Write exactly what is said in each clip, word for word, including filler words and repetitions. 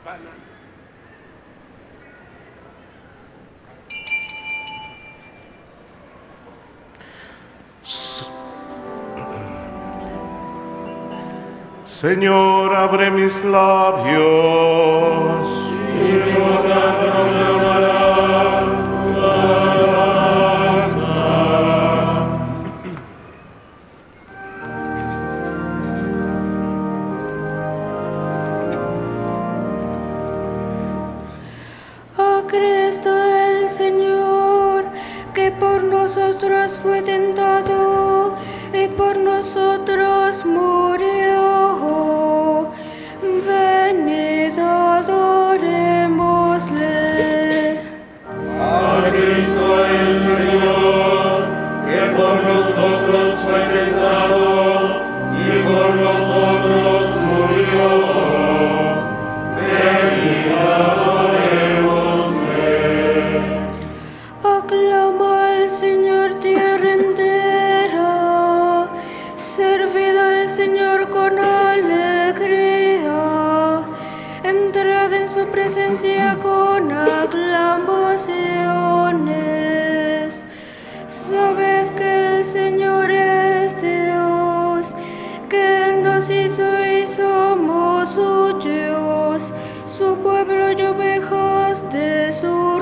campana. Señor, abre mis labios. Y mi boca proclamará tu alabanza. Oh Cristo el Señor, que por nosotros fue tentado y por nosotros murió. Venid, adorémosle. A Cristo el Señor, que por nosotros fue tentado y por nosotros murió. Venid, adorémosle. Aclama al Señor tierra entera, servid al Señor con alegría, entrad en su presencia con aclamaciones. Sabed que el Señor es Dios, que Él nos hizo y somos suyos, su pueblo y ovejas de su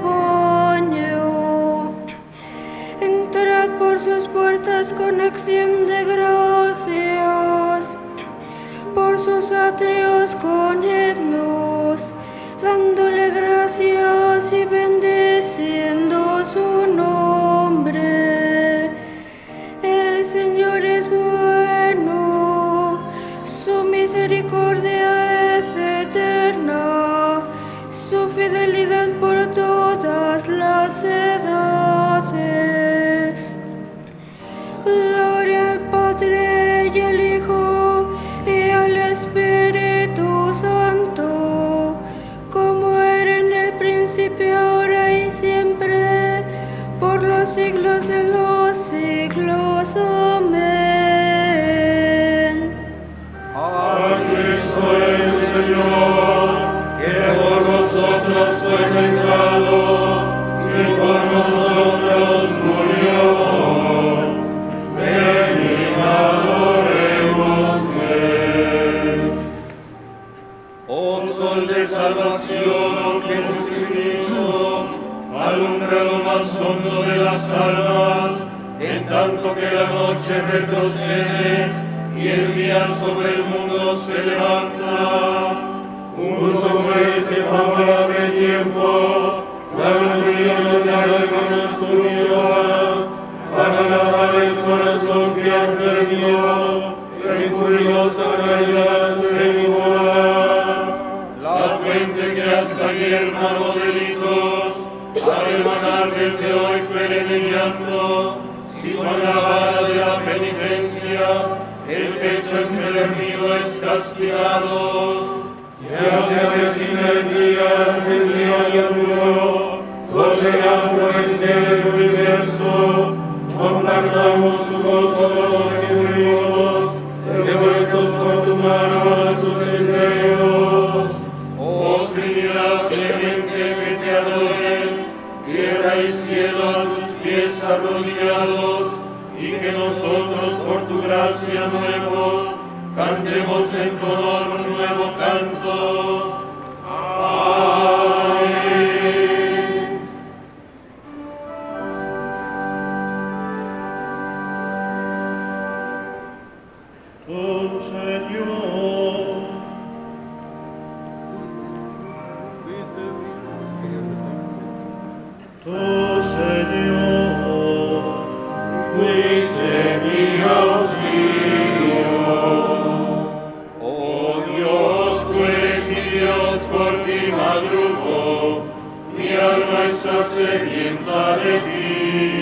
rebaño. Entrad por sus puertas con acción de gracias, por sus atrios con himnos, dándole gracias y bendiciendo su nombre. El Señor es bueno, su misericordia es eterna, su fidelidad por todas las edades. Gloria al Padre y al Hijo y al Espíritu Santo, como era en el principio, ahora y siempre, por los siglos de los siglos. Amén. A Cristo el Señor, que por nosotros fue tentado y por nosotros murió. Venid, adorémosle. Oh Sol de salvación, oh Jesucristo, alumbra lo más hondo de las almas, en tanto que la noche retrocede y el día sobre el mundo se levanta. Junto con este favorable tiempo, las millones de almas curiosas para alabar el corazón que han perdido, en curiosa caridad se iguala. La fuente que hasta ayer manó delitos, ha de emanar desde hoy perenne llanto, si con la vara de la penitencia el pecho empedernido es castigado. Ya se avecina el día, el día ya duro, donde la florecer del universo, compartamos su gozo los Jesucritos, devueltos por tu mano a tus senderos. Oh Trinidad clemente, que te adoren, tierra y cielo a tus pies arrodillados, y que nosotros por tu gracia nuevos cantemos en tu honor un nuevo canto. Amén. Oh Señor, oh Señor, fuiste mi auxilio. Oh Dios, tú eres mi Dios, por ti madrugo, mi alma está sedienta de ti.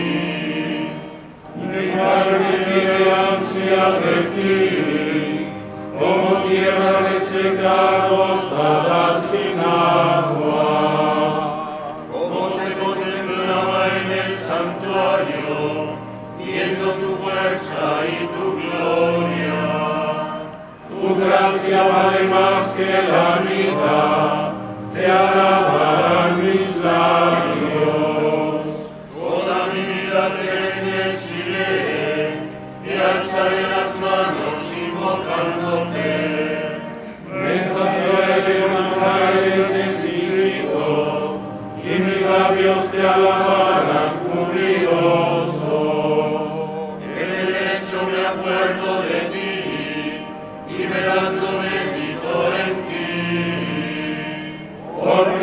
Mi carne tiene ansia de ti, como tierra reseca acostada sin agua. Como te contemplaba en el santuario, viendo tu fuerza y tu gloria. Tu gracia vale más que la vida,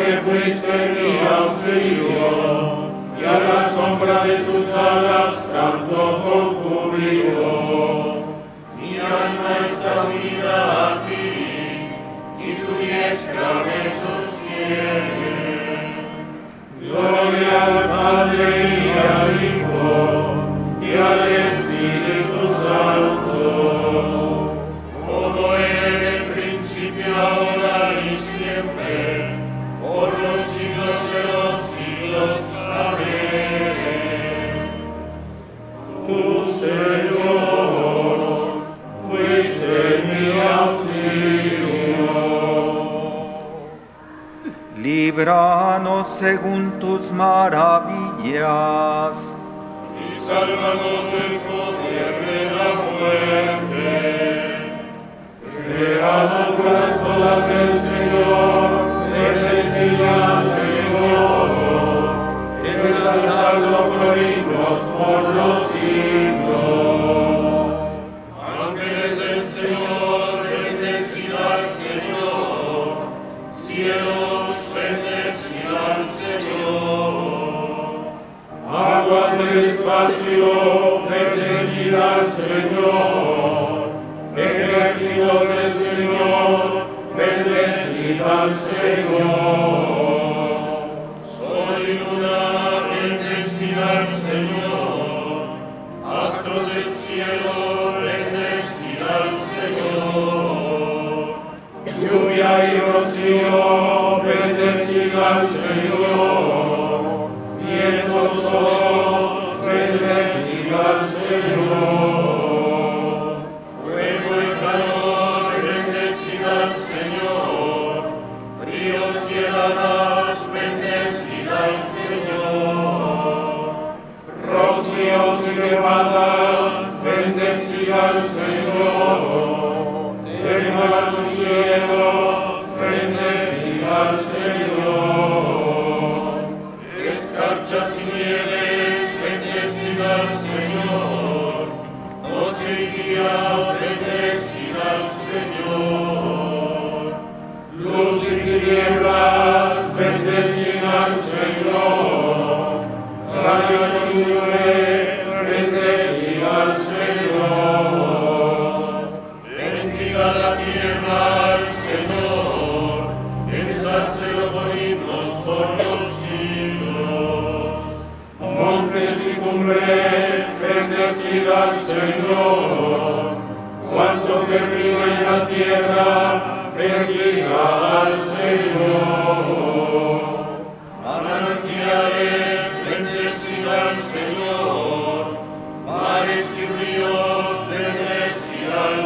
porque fuiste mi auxilio, y a la sombra de tus alas canto concubrido. Mi alma está unida a ti, y tu diestra me sostiene. Gloria al Padre y al Hijo y al Espíritu Santo, como era en el principio, ahora y siempre, por los siglos de los siglos. Amén. Tu Señor, fuiste mi auxilio. Líbranos según tus maravillas. Y sálvanos del poder de la muerte. Creado pues todas del Señor, bendecida Señor, que te estás salvo por himnos por los siglos. Ángeles del Señor, bendecida al Señor, cielos, bendecida al Señor. Aguas del espacio, bendecida al Señor. Ejércitos del Señor, bendecida al Señor. Sol y luna, bendecida al Señor. Astros del cielo, bendecida al Señor. Lluvia y rocío, bendecida al Señor. Vientos todos, bendecida al Señor. Fuego y calor, bendecida al Señor. Ríos y heladas, bendecida al Señor. Rocíos y nevadas, bendecida al Señor. Derrama sus cielos, bendecida al Señor. Escarchas y nieves, bendecida al Señor. Noche y día, bendecida al Señor. Luz y tinieblas, bendecida al Señor. Rayos y nubes, bendecida al Señor. Bendiga la tierra al Señor, ensálcelo con himnos por los siglos. Montes y cumbres, bendecida al Señor. Cuanto que vive en la tierra, bendiga al Señor. Manantiales, bendecida al Señor. Mares y ríos, bendecida al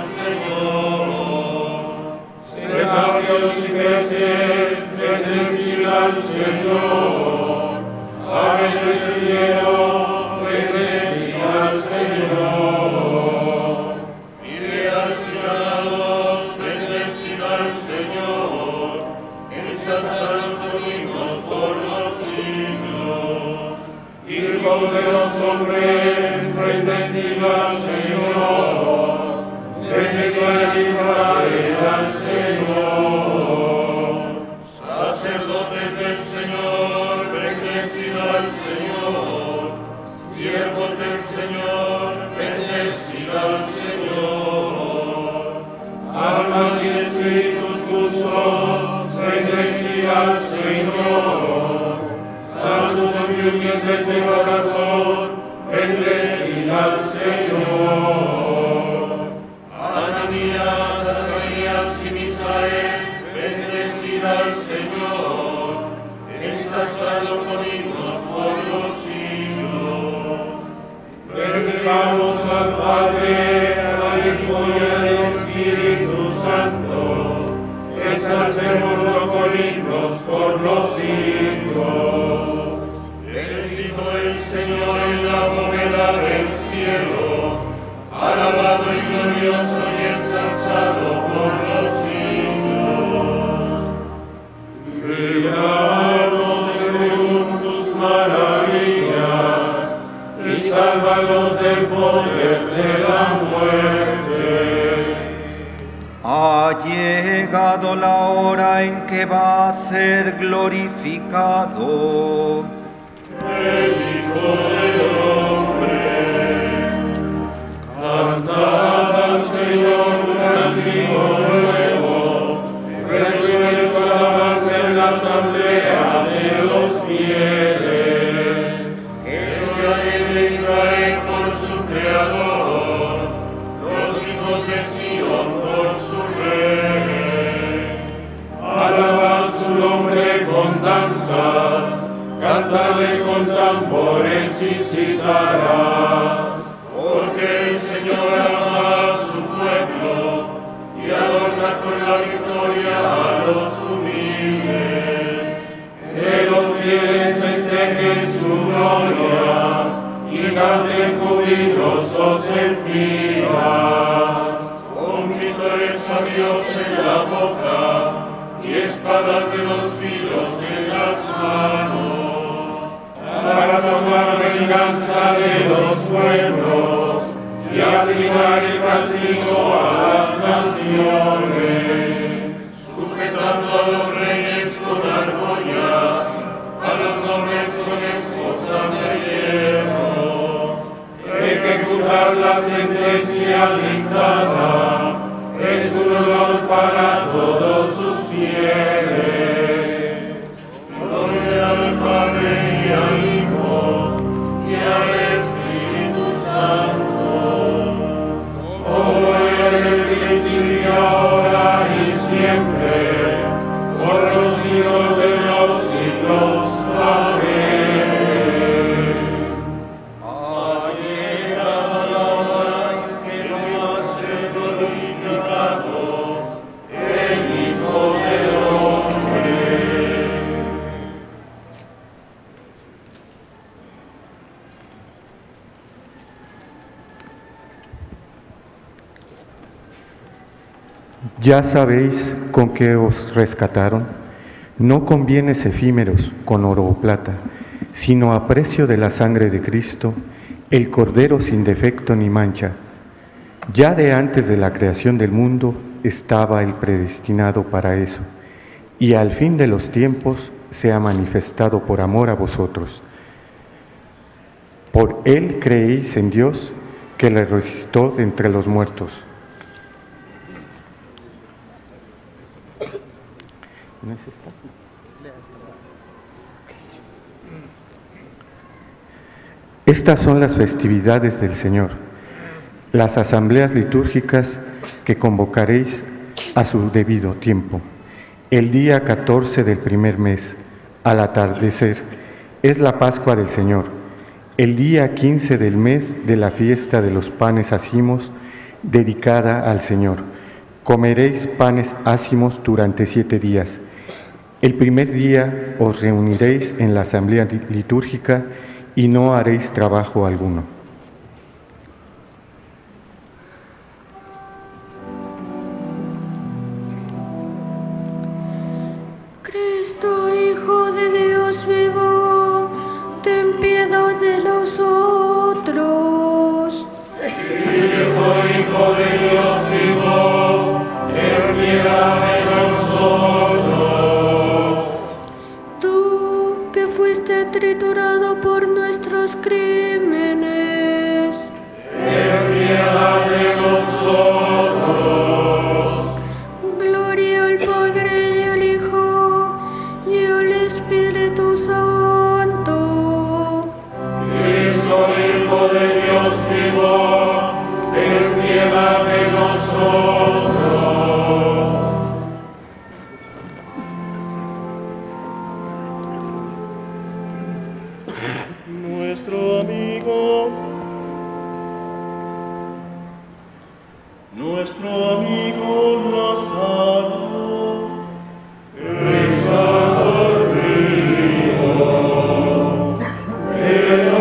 Señor. Cetáceos y peces, bendecida al Señor. Aves del cielo, bendecida al Señor. Fieras y ganados, bendecida al Señor. Ensalzado con himnos por los siglos. Hijos de los hombres, bendecida al Señor. Bendito es Israel al Señor. Sacerdotes del Señor, bendecida al Señor. Siervos del Señor, bendecida al Señor. Almas y espíritus justos, bendecida al Señor. Santos y humildes de corazón, bendecida al Señor. Ananías, Azarías y Misael, bendecida al Señor. Ensalzado con himnos por los siglos. Bendigamos al Padre, al Hijo y al Espíritu Santo. Ensalcémoslo con himnos por los siglos. Bendito el Señor en la bóveda del cielo, alabado y glorioso y ensalzado por los siglos. Líbranos según tus maravillas, y sálvanos del poder de la muerte. Ha llegado la hora en que va a ser glorificado. El Hijo del Hombre. Cantad al Señor un cántico nuevo, resuene su alabanza en la asamblea de los fieles. Que se alegre Israel por su Creador, los hijos de Sion por su Rey. Alabad su nombre con danzas, cántale con tambores y citarás, porque el Señor ama a su pueblo y adorna con la victoria a los humildes. Que los fieles festejen su gloria y canten jubilosos en filas, con vítores a Dios en la boca y espadas de los filos en las manos, para tomar venganza de los pueblos y aplicar el castigo a las naciones, sujetando a los reyes con argollas, a los nobles con esposas de hierro, ejecutar la sentencia dictada es un honor para todos sus fieles. Gloria al Padre y al Hijo y al Espíritu Santo, como era en el principio, ahora y siempre, por los siglos de los siglos. Amén. Ha llegado la hora en que va a ser glorificado el Hijo del Hombre. Ya sabéis con qué os rescataron, no con bienes efímeros, con oro o plata, sino a precio de la sangre de Cristo, el Cordero sin defecto ni mancha. Ya de antes de la creación del mundo estaba el predestinado para eso, y al fin de los tiempos se ha manifestado por amor a vosotros. Por él creéis en Dios, que le resucitó de entre los muertos. ¿No es esta? Estas son las festividades del Señor, las asambleas litúrgicas que convocaréis a su debido tiempo. El día catorce del primer mes, al atardecer, es la Pascua del Señor. El día quince del mes de la fiesta de los panes ácimos, dedicada al Señor. Comeréis panes ácimos durante siete días. El primer día os reuniréis en la asamblea litúrgica y no haréis trabajo alguno. Cristo, Hijo de Dios vivo, ten piedad de nosotros. Cristo, Hijo de Dios vivo, ten piedad de nosotros. Tú, que fuiste triturado por nuestros crímenes, Ten piedad de nosotros. gloria al Padre y al Hijo y al Espíritu Santo. Cristo, Hijo de Dios vivo, ten piedad de nosotros. Nuestro amigo, nuestro amigo Lázaro, está dormido, pero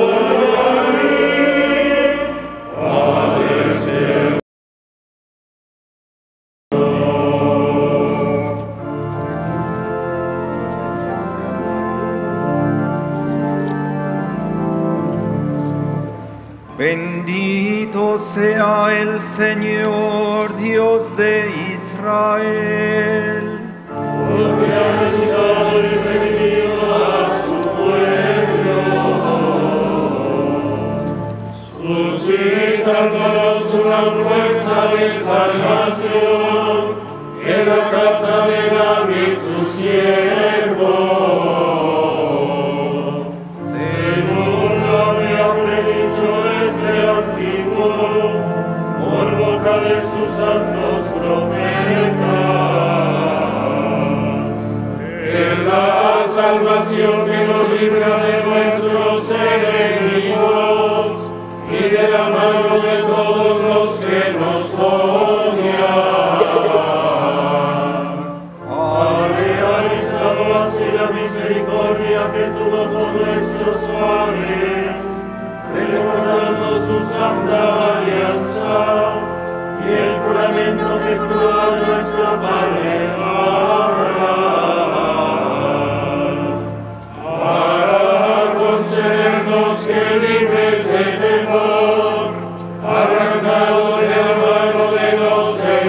padece. Bendito sea el Señor, Dios de Israel. Suscitándonos una fuerza de salvación en la casa de David su siervo, según lo había predicho desde antiguo por boca de sus santos profetas. Es la salvación que nos libra de nuestros enemigos y de la mano de todos los que nos odian. Ha realizado así la misericordia que tuvo con nuestros padres, recordando su santa alianza y el juramento que juró a nuestro padre Abraham, para concedernos que libres de temor, arrancados de la mano de los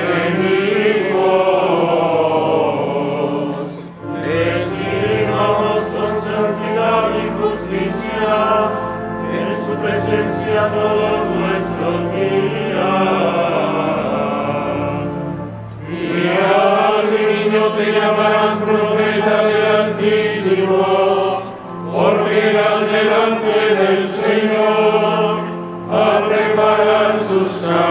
enemigos, les sirvamos con santidad y justicia en su presencia todos nuestros días. Y al niño te llamarán profeta del Altísimo, porque irás delante del Señor a preparar sus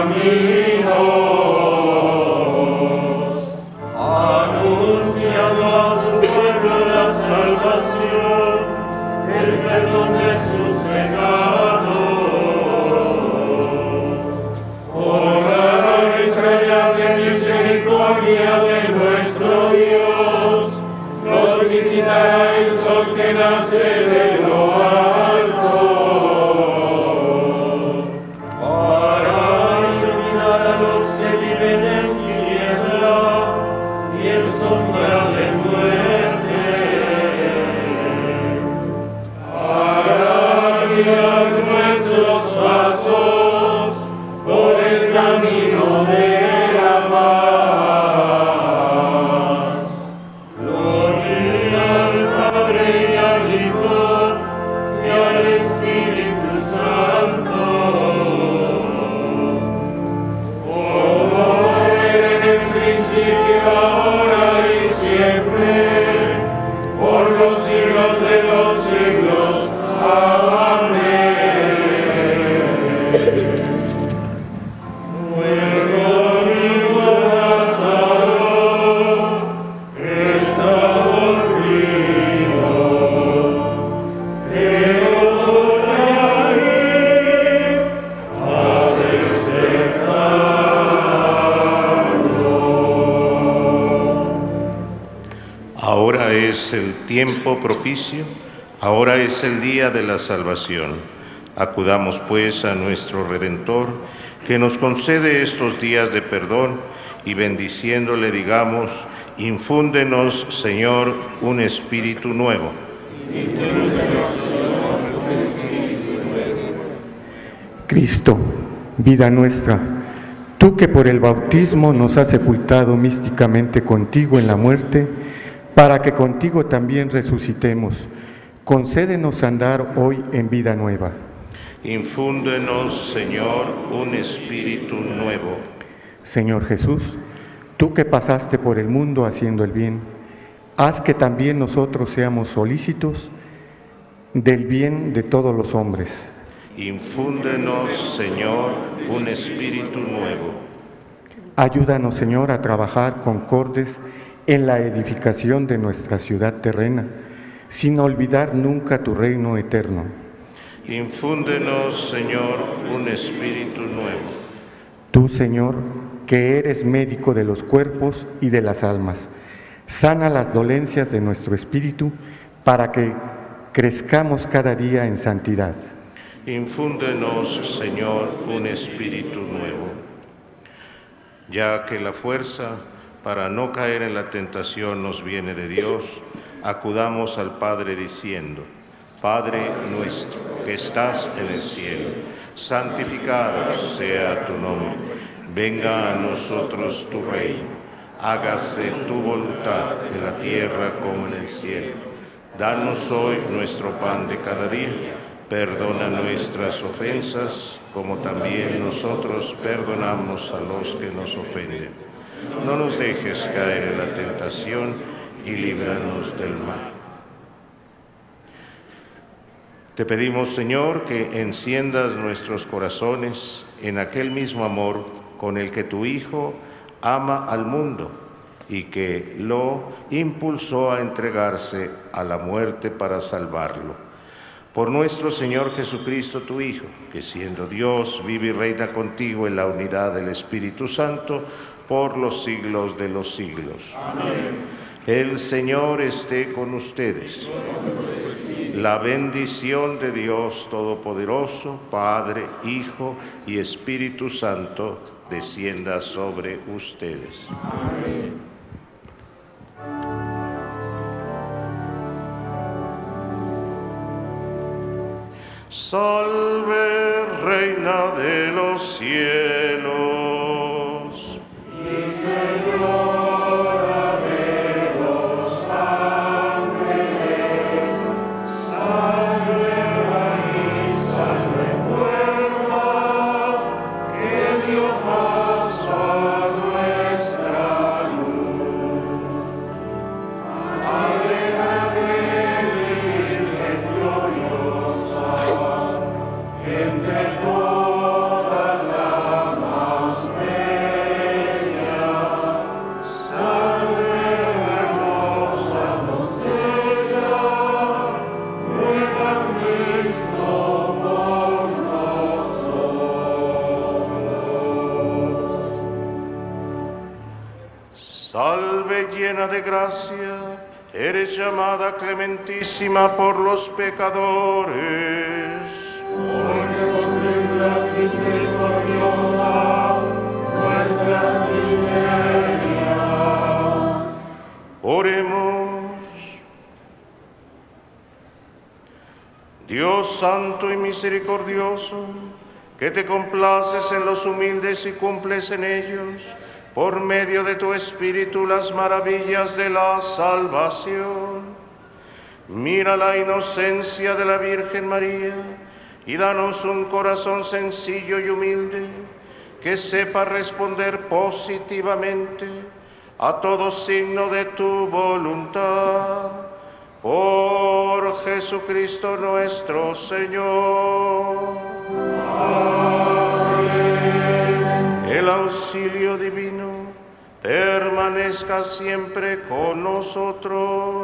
caminos, anunciando a su pueblo la salvación, el perdón de sus pecados. Por la entrañable misericordia de nuestro Dios, nos visitará el sol que nace de lo alto, para iluminar a los que viven en tiniebla y en sombra de muerte, para guiar nuestros pasos por el camino de la paz. Gloria al Padre y al Hijo y al Espíritu Santo, como era en el principio, ahora y siempre, por los siglos de los siglos. Amén. Nuestro amigo Lázaro está dormido, pero voy a ir a despertarlo. Ahora es el tiempo propicio, ahora es el día de la salvación. Acudamos pues a nuestro Redentor, que nos concede estos días de perdón, y bendiciéndole digamos: infúndenos, Señor, un espíritu nuevo. Cristo, vida nuestra, tú que por el bautismo nos has sepultado místicamente contigo en la muerte, para que contigo también resucitemos, concédenos andar hoy en vida nueva. Infúndenos, Señor, un espíritu nuevo. Señor Jesús, tú que pasaste por el mundo haciendo el bien, haz que también nosotros seamos solícitos del bien de todos los hombres. Infúndenos, Señor, un espíritu nuevo. Ayúdanos, Señor, a trabajar concordes en la edificación de nuestra ciudad terrena, sin olvidar nunca tu reino eterno. Infúndenos, Señor, un espíritu nuevo. Tú, Señor, que eres médico de los cuerpos y de las almas, sana las dolencias de nuestro espíritu para que crezcamos cada día en santidad. Infúndenos, Señor, un espíritu nuevo. Ya que la fuerza para no caer en la tentación nos viene de Dios, acudamos al Padre diciendo: Padre nuestro, que estás en el cielo, santificado sea tu nombre. Venga a nosotros tu reino. hágase tu voluntad en la tierra como en el cielo. Danos hoy nuestro pan de cada día. Perdona nuestras ofensas, como también nosotros perdonamos a los que nos ofenden. No nos dejes caer en la tentación y líbranos del mal. Te pedimos, Señor, que enciendas nuestros corazones en aquel mismo amor con el que tu Hijo ama al mundo y que lo impulsó a entregarse a la muerte para salvarlo. Por nuestro Señor Jesucristo, tu Hijo, que siendo Dios, vive y reina contigo en la unidad del Espíritu Santo, por los siglos de los siglos. Amén. El Señor esté con ustedes. La bendición de Dios Todopoderoso, Padre, Hijo y Espíritu Santo, descienda sobre ustedes. Amén. Salve, Reina de los cielos. Y Señora de los ángeles, salve raíz, salve puerta, que dio paso a nuestra luz. Alégrate, Virgen gloriosa, entre todas las más bellas, salve hermosa doncella, ruega Cristo por nosotros. Salve llena de gracia, eres llamada clementísima por los pecadores. Porque contemplas misericordiosa nuestras miserias. Oremos. Dios santo y misericordioso, que te complaces en los humildes y cumples en ellos, por medio de tu Espíritu, las maravillas de la salvación. Mira la inocencia de la Virgen María y danos un corazón sencillo y humilde, que sepa responder positivamente a todo signo de tu voluntad. Por Jesucristo nuestro Señor. Amén. El auxilio divino permanezca siempre con nosotros.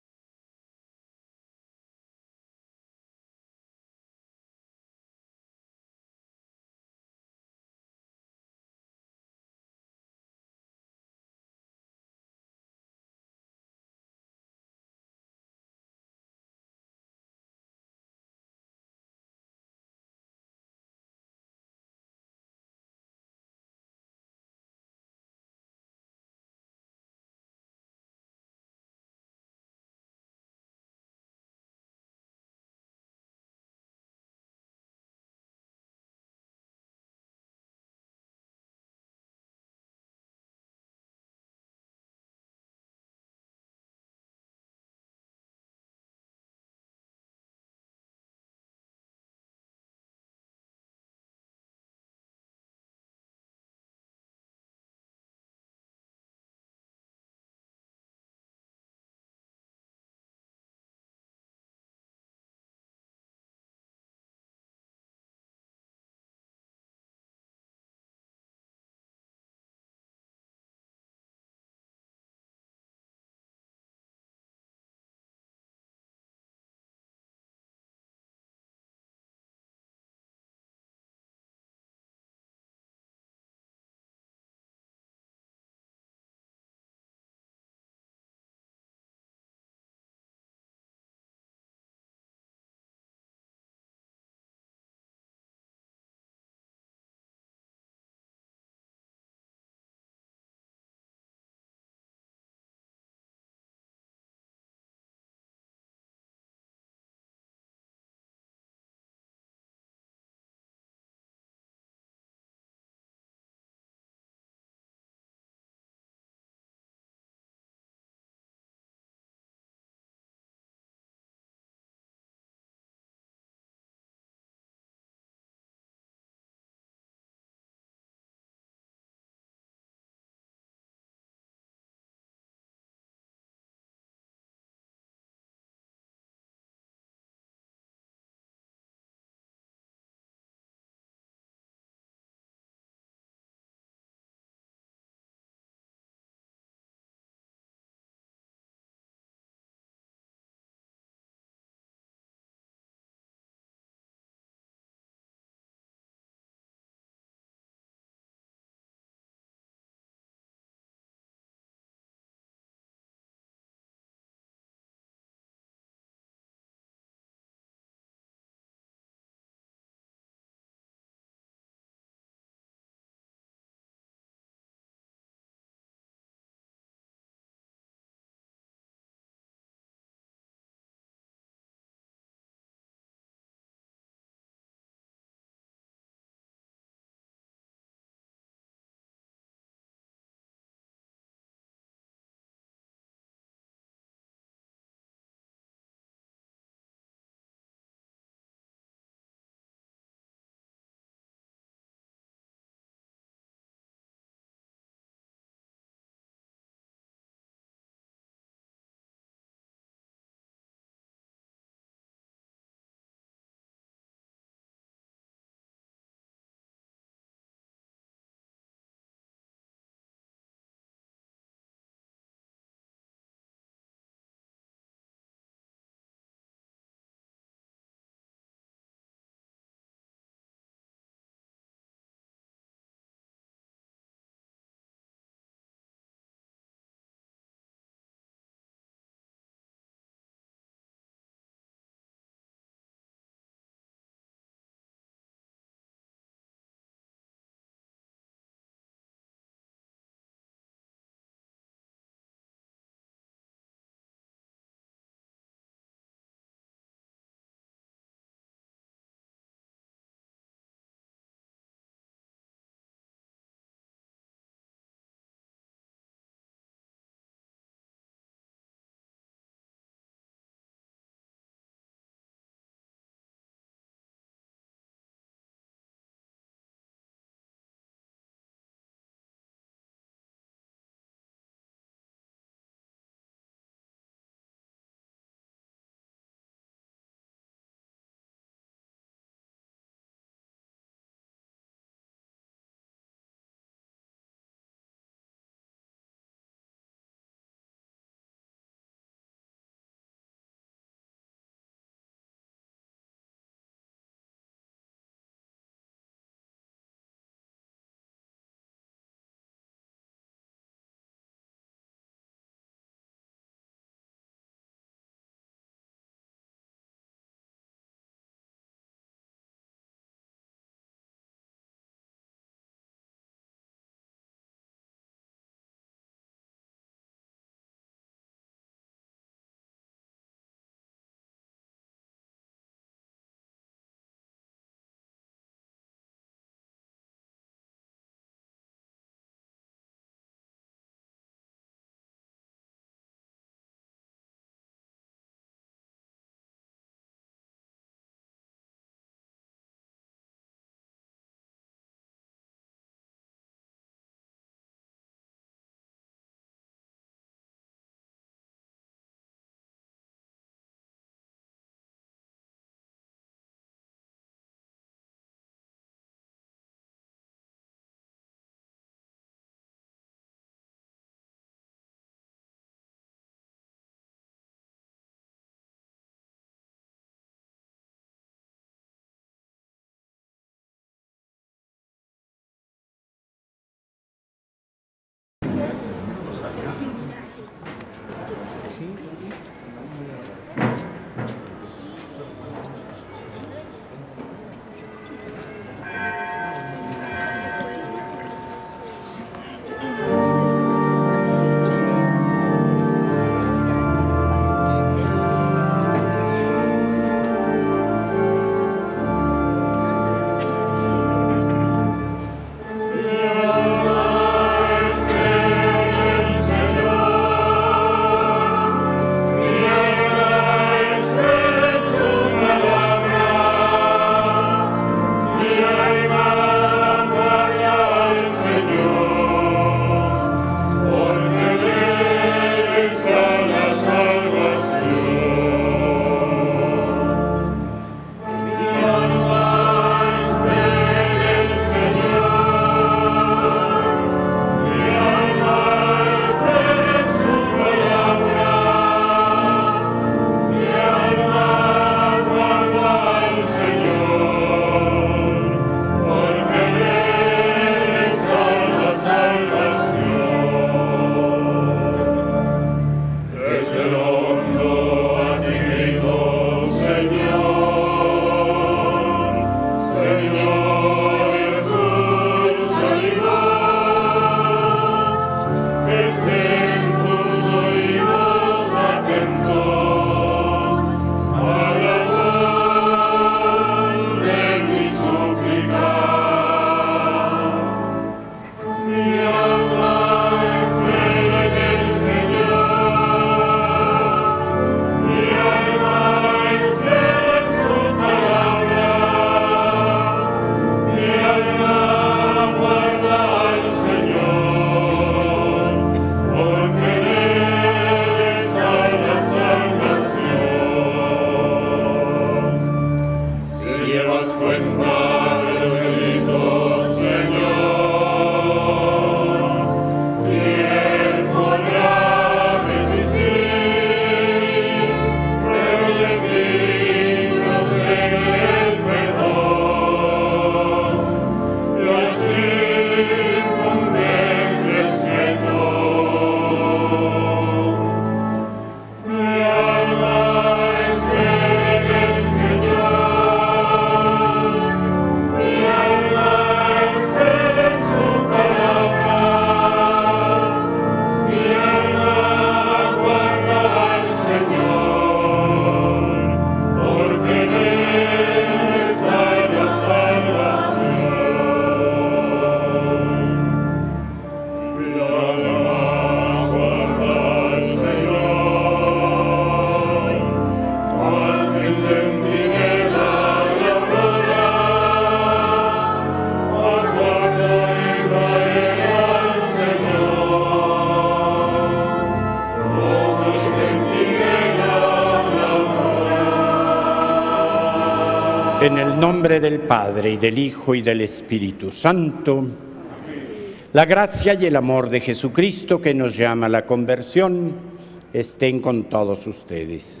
En el nombre del Padre, y del Hijo, y del Espíritu Santo. La gracia y el amor de Jesucristo, que nos llama a la conversión, estén con todos ustedes.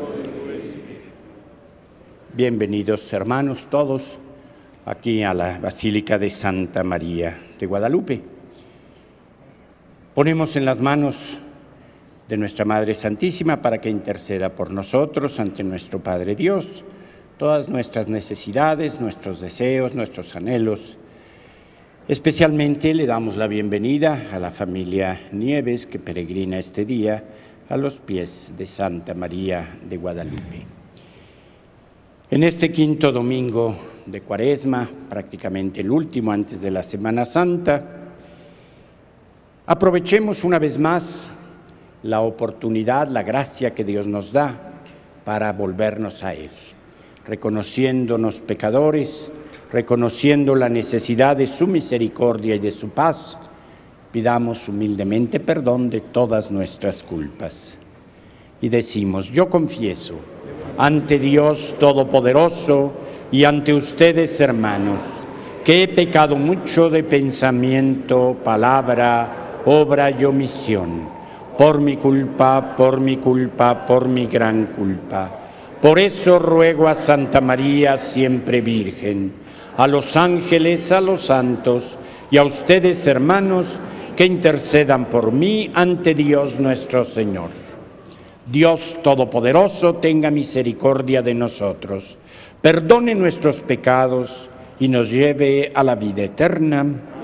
Bienvenidos, hermanos, todos, aquí a la Basílica de Santa María de Guadalupe. Ponemos en las manos de nuestra Madre Santísima para que interceda por nosotros ante nuestro Padre Dios, todas nuestras necesidades, nuestros deseos, nuestros anhelos. Especialmente le damos la bienvenida a la familia Nieves, que peregrina este día a los pies de Santa María de Guadalupe. En este quinto domingo de Cuaresma, prácticamente el último antes de la Semana Santa, aprovechemos una vez más la oportunidad, la gracia que Dios nos da para volvernos a Él, reconociéndonos pecadores, reconociendo la necesidad de su misericordia y de su paz, pidamos humildemente perdón de todas nuestras culpas. Y decimos: yo confieso ante Dios Todopoderoso y ante ustedes, hermanos, que he pecado mucho de pensamiento, palabra, obra y omisión, por mi culpa, por mi culpa, por mi gran culpa. Por eso ruego a Santa María, siempre Virgen, a los ángeles, a los santos y a ustedes, hermanos, que intercedan por mí ante Dios nuestro Señor. Dios Todopoderoso tenga misericordia de nosotros, perdone nuestros pecados y nos lleve a la vida eterna.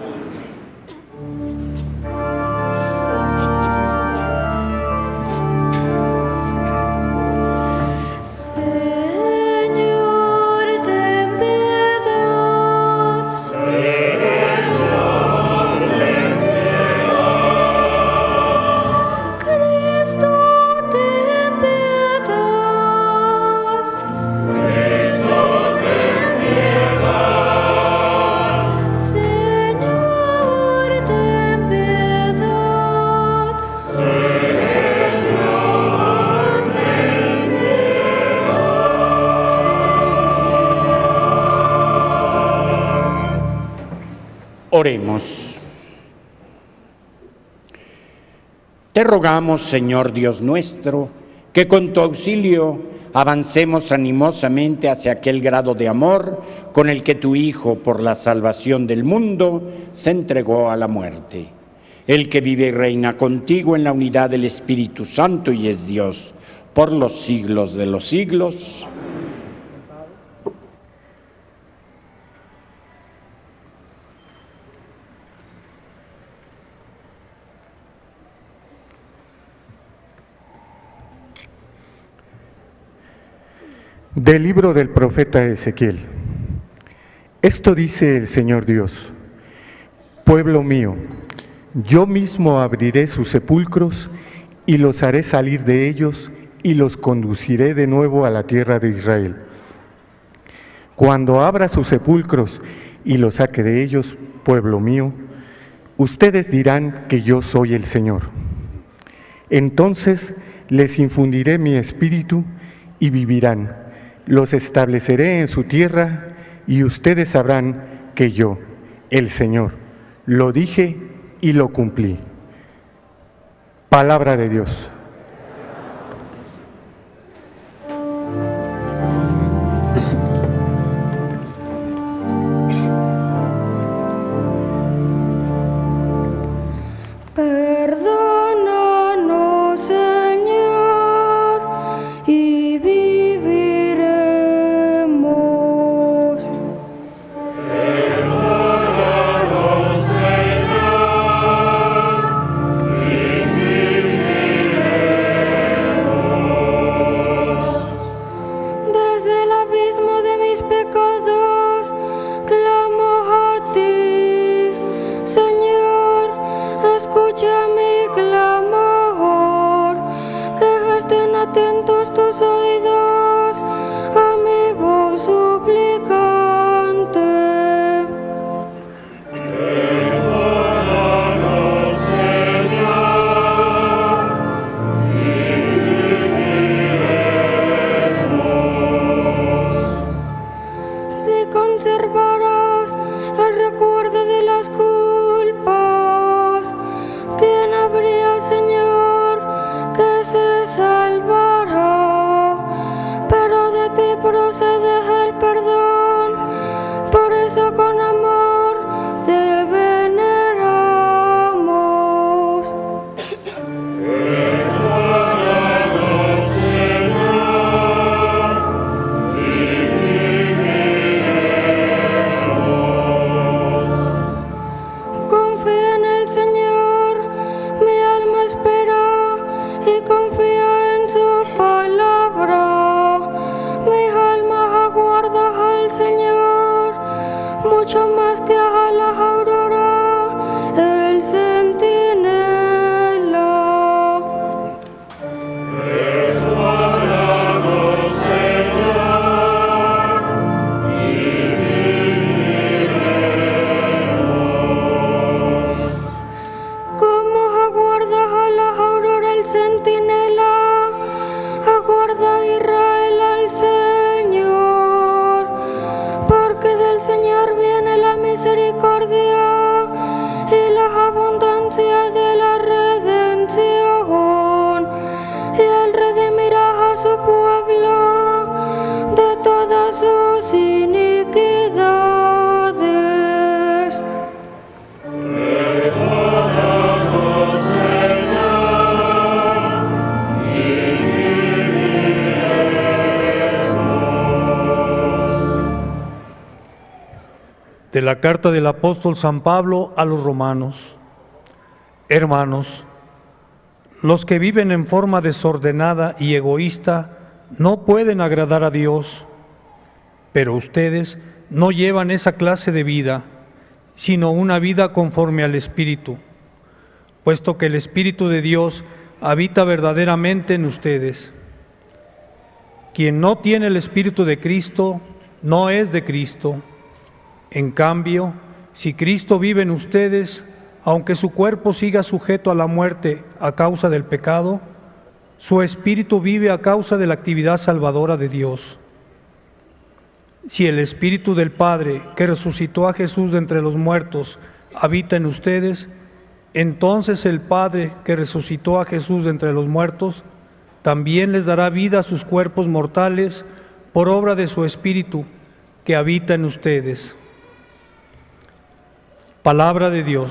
Oremos. Te rogamos, Señor Dios nuestro, que con tu auxilio avancemos animosamente hacia aquel grado de amor con el que tu Hijo, por la salvación del mundo, se entregó a la muerte. El que vive y reina contigo en la unidad del Espíritu Santo y es Dios, por los siglos de los siglos. Del libro del profeta Ezequiel. Esto dice el Señor Dios: pueblo mío, yo mismo abriré sus sepulcros y los haré salir de ellos y los conduciré de nuevo a la tierra de Israel. Cuando abra sus sepulcros y los saque de ellos, pueblo mío, ustedes dirán que yo soy el Señor. Entonces les infundiré mi espíritu y vivirán. Los estableceré en su tierra y ustedes sabrán que yo, el Señor, lo dije y lo cumplí. Palabra de Dios. Perdónanos, Señor, y viviremos. Perdónanos, Señor, y viviremos. De la carta del apóstol San Pablo a los romanos. Hermanos, los que viven en forma desordenada y egoísta no pueden agradar a Dios, pero ustedes no llevan esa clase de vida, sino una vida conforme al Espíritu, puesto que el Espíritu de Dios habita verdaderamente en ustedes. Quien no tiene el Espíritu de Cristo no es de Cristo. En cambio, si Cristo vive en ustedes, aunque su cuerpo siga sujeto a la muerte a causa del pecado, su espíritu vive a causa de la actividad salvadora de Dios. Si el Espíritu del Padre, que resucitó a Jesús de entre los muertos, habita en ustedes, entonces el Padre, que resucitó a Jesús de entre los muertos, también les dará vida a sus cuerpos mortales por obra de su Espíritu, que habita en ustedes. Palabra de Dios.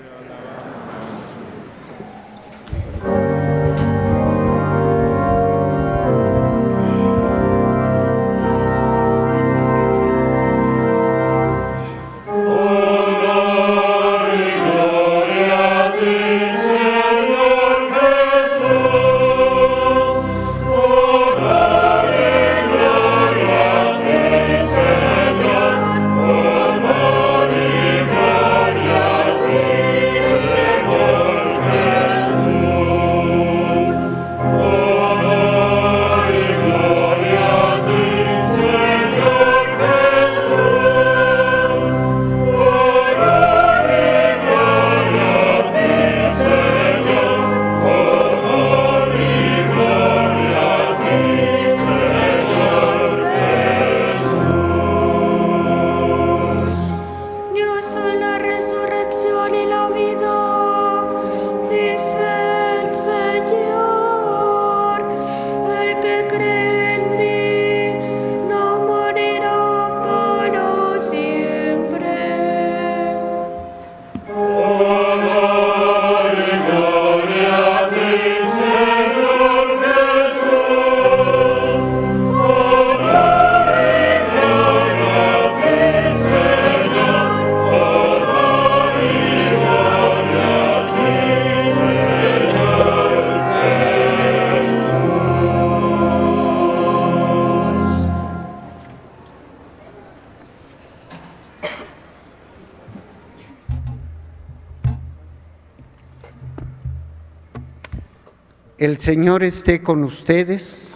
El Señor esté con ustedes.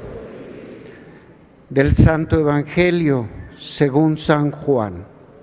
Del Santo Evangelio según San Juan.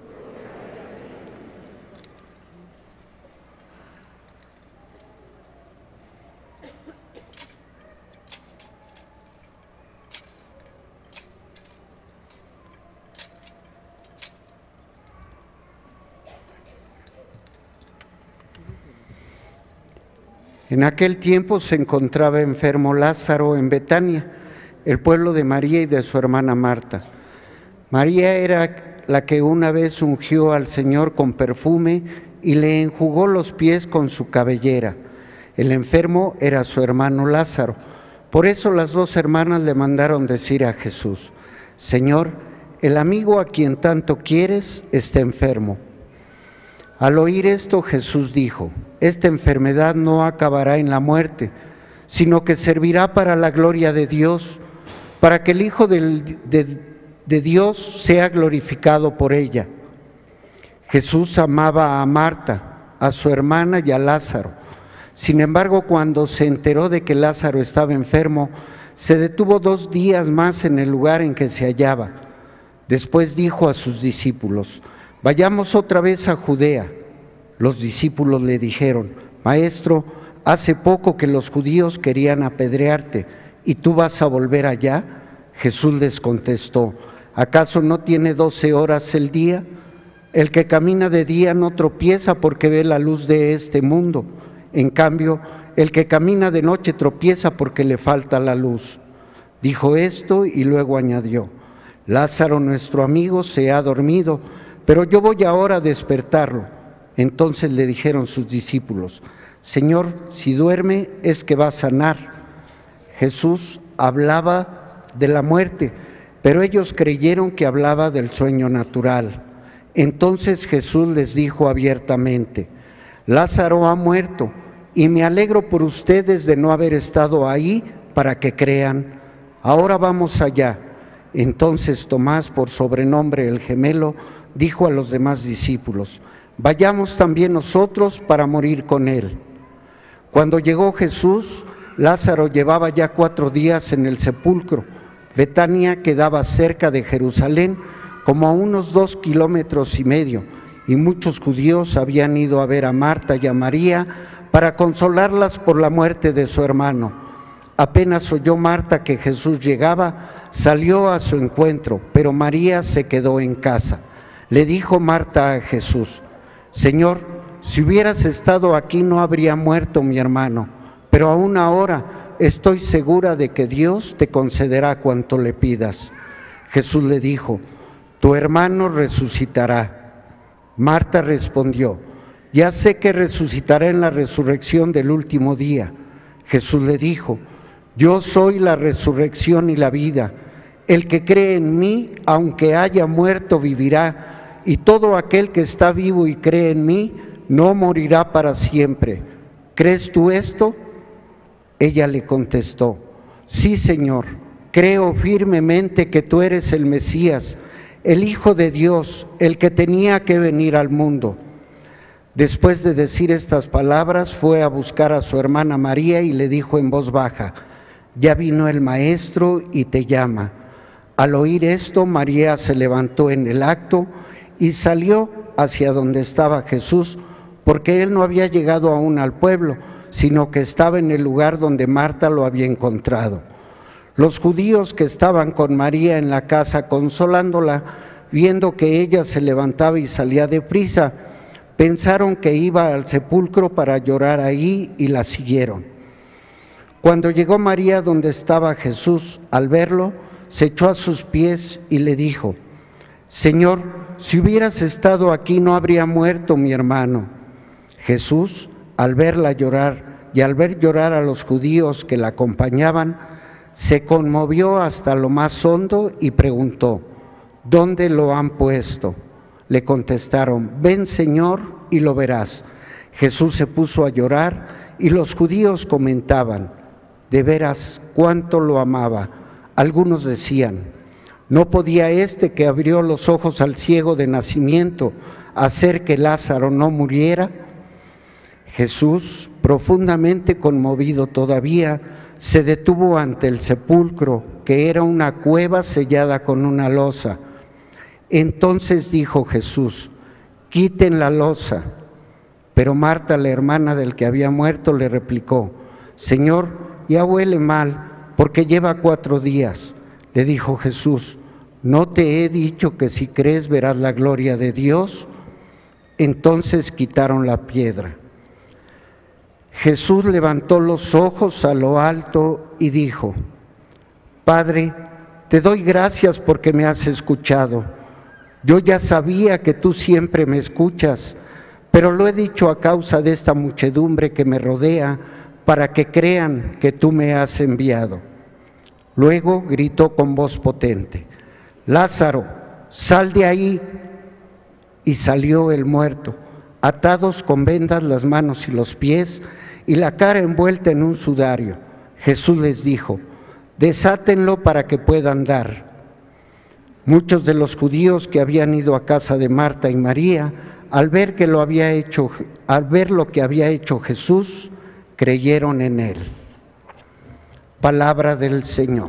En aquel tiempo se encontraba enfermo Lázaro en Betania, el pueblo de María y de su hermana Marta. María era la que una vez ungió al Señor con perfume y le enjugó los pies con su cabellera. El enfermo era su hermano Lázaro. Por eso las dos hermanas le mandaron decir a Jesús: Señor, el amigo a quien tanto quieres está enfermo. Al oír esto, Jesús dijo: esta enfermedad no acabará en la muerte, sino que servirá para la gloria de Dios, para que el Hijo del, de, de Dios sea glorificado por ella. Jesús amaba a Marta, a su hermana y a Lázaro. Sin embargo, cuando se enteró de que Lázaro estaba enfermo, se detuvo dos días más en el lugar en que se hallaba. Después dijo a sus discípulos: vayamos otra vez a Judea. Los discípulos le dijeron: Maestro, hace poco que los judíos querían apedrearte, ¿y tú vas a volver allá? Jesús les contestó: ¿acaso no tiene doce horas el día? El que camina de día no tropieza porque ve la luz de este mundo. En cambio, el que camina de noche tropieza porque le falta la luz. Dijo esto y luego añadió: Lázaro, nuestro amigo, se ha dormido, pero yo voy ahora a despertarlo. Entonces le dijeron sus discípulos: Señor, si duerme es que va a sanar. Jesús hablaba de la muerte, pero ellos creyeron que hablaba del sueño natural. Entonces Jesús les dijo abiertamente: Lázaro ha muerto, y me alegro por ustedes de no haber estado ahí para que crean. Ahora vamos allá. Entonces Tomás, por sobrenombre el gemelo, dijo a los demás discípulos: Vayamos también nosotros para morir con él. Cuando llegó Jesús, Lázaro llevaba ya cuatro días en el sepulcro. Betania quedaba cerca de Jerusalén, como a unos dos kilómetros y medio, y muchos judíos habían ido a ver a Marta y a María para consolarlas por la muerte de su hermano. Apenas oyó Marta que Jesús llegaba, salió a su encuentro, pero María se quedó en casa. Le dijo Marta a Jesús: Señor, si hubieras estado aquí no habría muerto mi hermano, pero aún ahora estoy segura de que Dios te concederá cuanto le pidas. Jesús le dijo: Tu hermano resucitará. Marta respondió: Ya sé que resucitará en la resurrección del último día. Jesús le dijo: Yo soy la resurrección y la vida. El que cree en mí, aunque haya muerto, vivirá, y todo aquel que está vivo y cree en mí, no morirá para siempre. ¿Crees tú esto? Ella le contestó: Sí, Señor, creo firmemente que tú eres el Mesías, el Hijo de Dios, el que tenía que venir al mundo. Después de decir estas palabras, fue a buscar a su hermana María y le dijo en voz baja: Ya vino el Maestro y te llama. Al oír esto, María se levantó en el acto y salió hacia donde estaba Jesús, porque él no había llegado aún al pueblo, sino que estaba en el lugar donde Marta lo había encontrado. Los judíos que estaban con María en la casa consolándola, viendo que ella se levantaba y salía deprisa, pensaron que iba al sepulcro para llorar ahí y la siguieron. Cuando llegó María donde estaba Jesús, al verlo, se echó a sus pies y le dijo: Señor, si hubieras estado aquí no habría muerto mi hermano. Jesús, al verla llorar y al ver llorar a los judíos que la acompañaban, se conmovió hasta lo más hondo y preguntó: ¿Dónde lo han puesto? Le contestaron: Ven, Señor, y lo verás. Jesús se puso a llorar y los judíos comentaban: De veras, cuánto lo amaba. Algunos decían: ¿No podía este que abrió los ojos al ciego de nacimiento hacer que Lázaro no muriera? Jesús, profundamente conmovido todavía, se detuvo ante el sepulcro, que era una cueva sellada con una losa. Entonces dijo Jesús: Quiten la losa. Pero Marta, la hermana del que había muerto, le replicó: Señor, ya huele mal, porque lleva cuatro días. Le dijo Jesús: ¿No te he dicho que si crees verás la gloria de Dios? Entonces quitaron la piedra. Jesús levantó los ojos a lo alto y dijo: Padre, te doy gracias porque me has escuchado. Yo ya sabía que tú siempre me escuchas, pero lo he dicho a causa de esta muchedumbre que me rodea, para que crean que tú me has enviado. Luego gritó con voz potente: Lázaro, sal de ahí. Y salió el muerto, atados con vendas las manos y los pies, y la cara envuelta en un sudario. Jesús les dijo: Desátenlo para que pueda andar. Muchos de los judíos que habían ido a casa de Marta y María, al ver que lo había hecho, al ver lo que había hecho Jesús, creyeron en él. Palabra del Señor.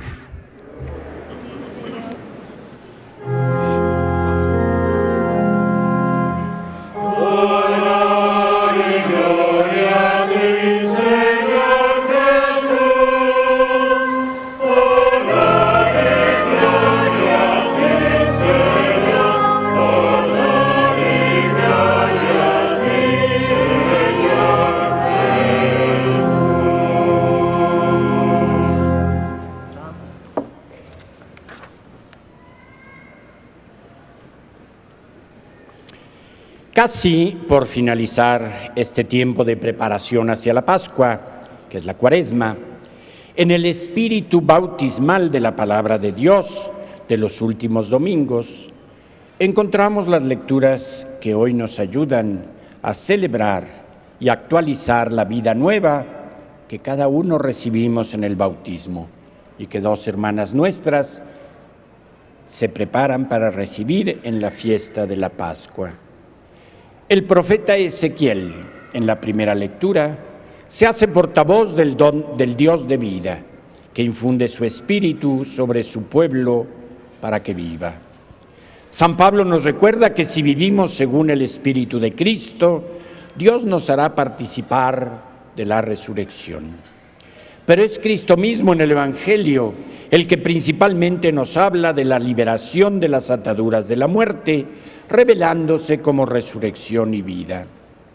Casi por finalizar este tiempo de preparación hacia la Pascua, que es la Cuaresma, en el espíritu bautismal de la palabra de Dios de los últimos domingos, encontramos las lecturas que hoy nos ayudan a celebrar y actualizar la vida nueva que cada uno recibimos en el bautismo y que dos hermanas nuestras se preparan para recibir en la fiesta de la Pascua. El profeta Ezequiel, en la primera lectura, se hace portavoz del, don, del Dios de vida, que infunde su espíritu sobre su pueblo para que viva. San Pablo nos recuerda que si vivimos según el Espíritu de Cristo, Dios nos hará participar de la resurrección. Pero es Cristo mismo en el Evangelio el que principalmente nos habla de la liberación de las ataduras de la muerte, revelándose como resurrección y vida.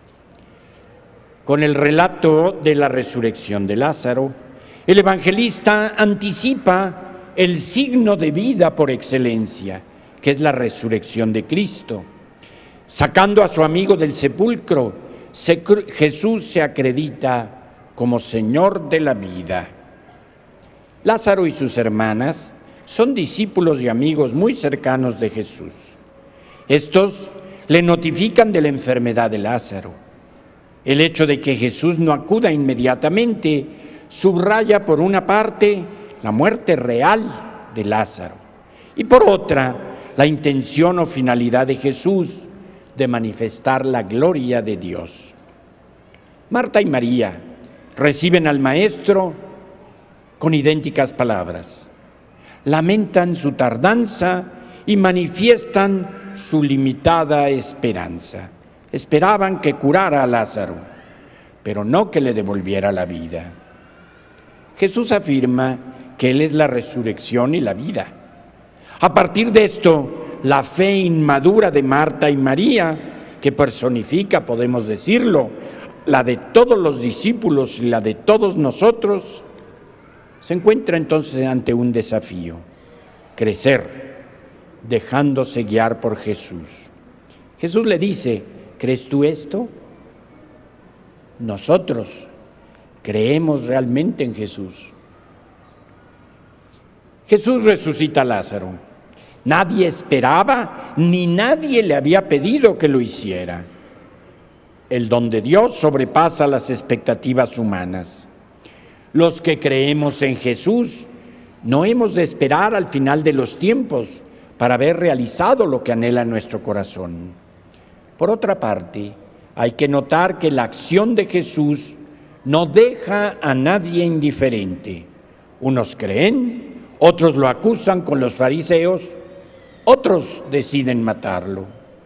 Con el relato de la resurrección de Lázaro, el evangelista anticipa el signo de vida por excelencia, que es la resurrección de Cristo. Sacando a su amigo del sepulcro, se, Jesús se acredita como Señor de la vida. Lázaro y sus hermanas son discípulos y amigos muy cercanos de Jesús. Estos le notifican de la enfermedad de Lázaro. El hecho de que Jesús no acuda inmediatamente subraya por una parte la muerte real de Lázaro y por otra la intención o finalidad de Jesús de manifestar la gloria de Dios. Marta y María reciben al Maestro con idénticas palabras. Lamentan su tardanza y manifiestan su limitada esperanza. Esperaban que curara a Lázaro, pero no que le devolviera la vida. Jesús afirma que Él es la resurrección y la vida. A partir de esto, la fe inmadura de Marta y María, que personifica, podemos decirlo, la de todos los discípulos y la de todos nosotros, se encuentra entonces ante un desafío: crecer, dejándose guiar por Jesús. Jesús le dice: ¿crees tú esto? Nosotros creemos realmente en Jesús. Jesús resucita a Lázaro. Nadie esperaba ni nadie le había pedido que lo hiciera. El don de Dios sobrepasa las expectativas humanas. Los que creemos en Jesús no hemos de esperar al final de los tiempos para haber realizado lo que anhela nuestro corazón. Por otra parte, hay que notar que la acción de Jesús no deja a nadie indiferente. Unos creen, otros lo acusan con los fariseos, otros deciden matarlo.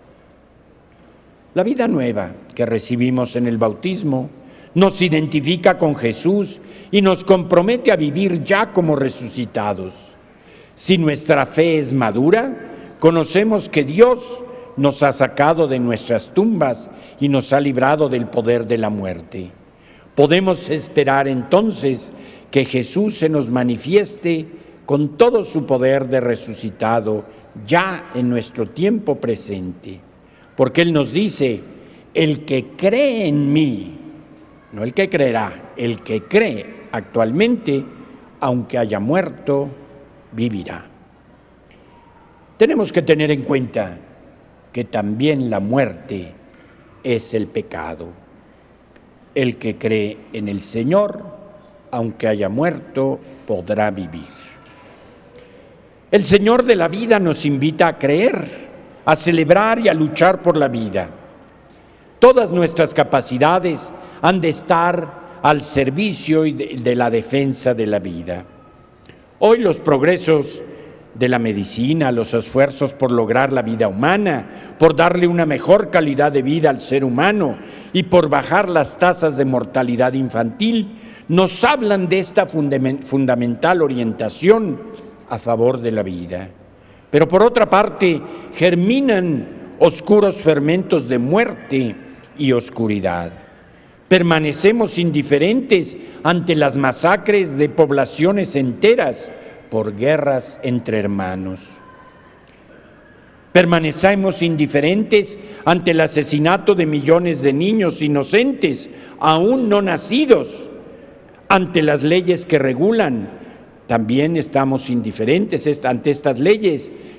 La vida nueva que recibimos en el bautismo nos identifica con Jesús y nos compromete a vivir ya como resucitados. Si nuestra fe es madura, conocemos que Dios nos ha sacado de nuestras tumbas y nos ha librado del poder de la muerte. Podemos esperar entonces que Jesús se nos manifieste con todo su poder de resucitado ya en nuestro tiempo presente. Porque Él nos dice: el que cree en mí, no el que creerá, el que cree actualmente, aunque haya muerto, vivirá. Tenemos que tener en cuenta que también la muerte es el pecado. El que cree en el Señor, aunque haya muerto, podrá vivir. El Señor de la vida nos invita a creer, a celebrar y a luchar por la vida. Todas nuestras capacidades han de estar al servicio de, de la defensa de la vida. Hoy los progresos de la medicina, los esfuerzos por lograr la vida humana, por darle una mejor calidad de vida al ser humano y por bajar las tasas de mortalidad infantil, nos hablan de esta fundamental orientación a favor de la vida. Pero por otra parte, germinan oscuros fermentos de muerte y oscuridad. Permanecemos indiferentes ante las masacres de poblaciones enteras por guerras entre hermanos. Permanecemos indiferentes ante el asesinato de millones de niños inocentes, aún no nacidos, ante las leyes que regulan. También estamos indiferentes ante estas leyes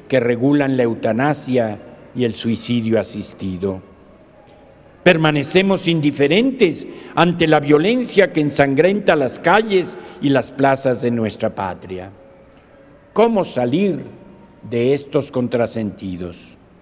que regulan la eutanasia y el suicidio asistido. Permanecemos indiferentes ante la violencia que ensangrenta las calles y las plazas de nuestra patria. ¿Cómo salir de estos contrasentidos?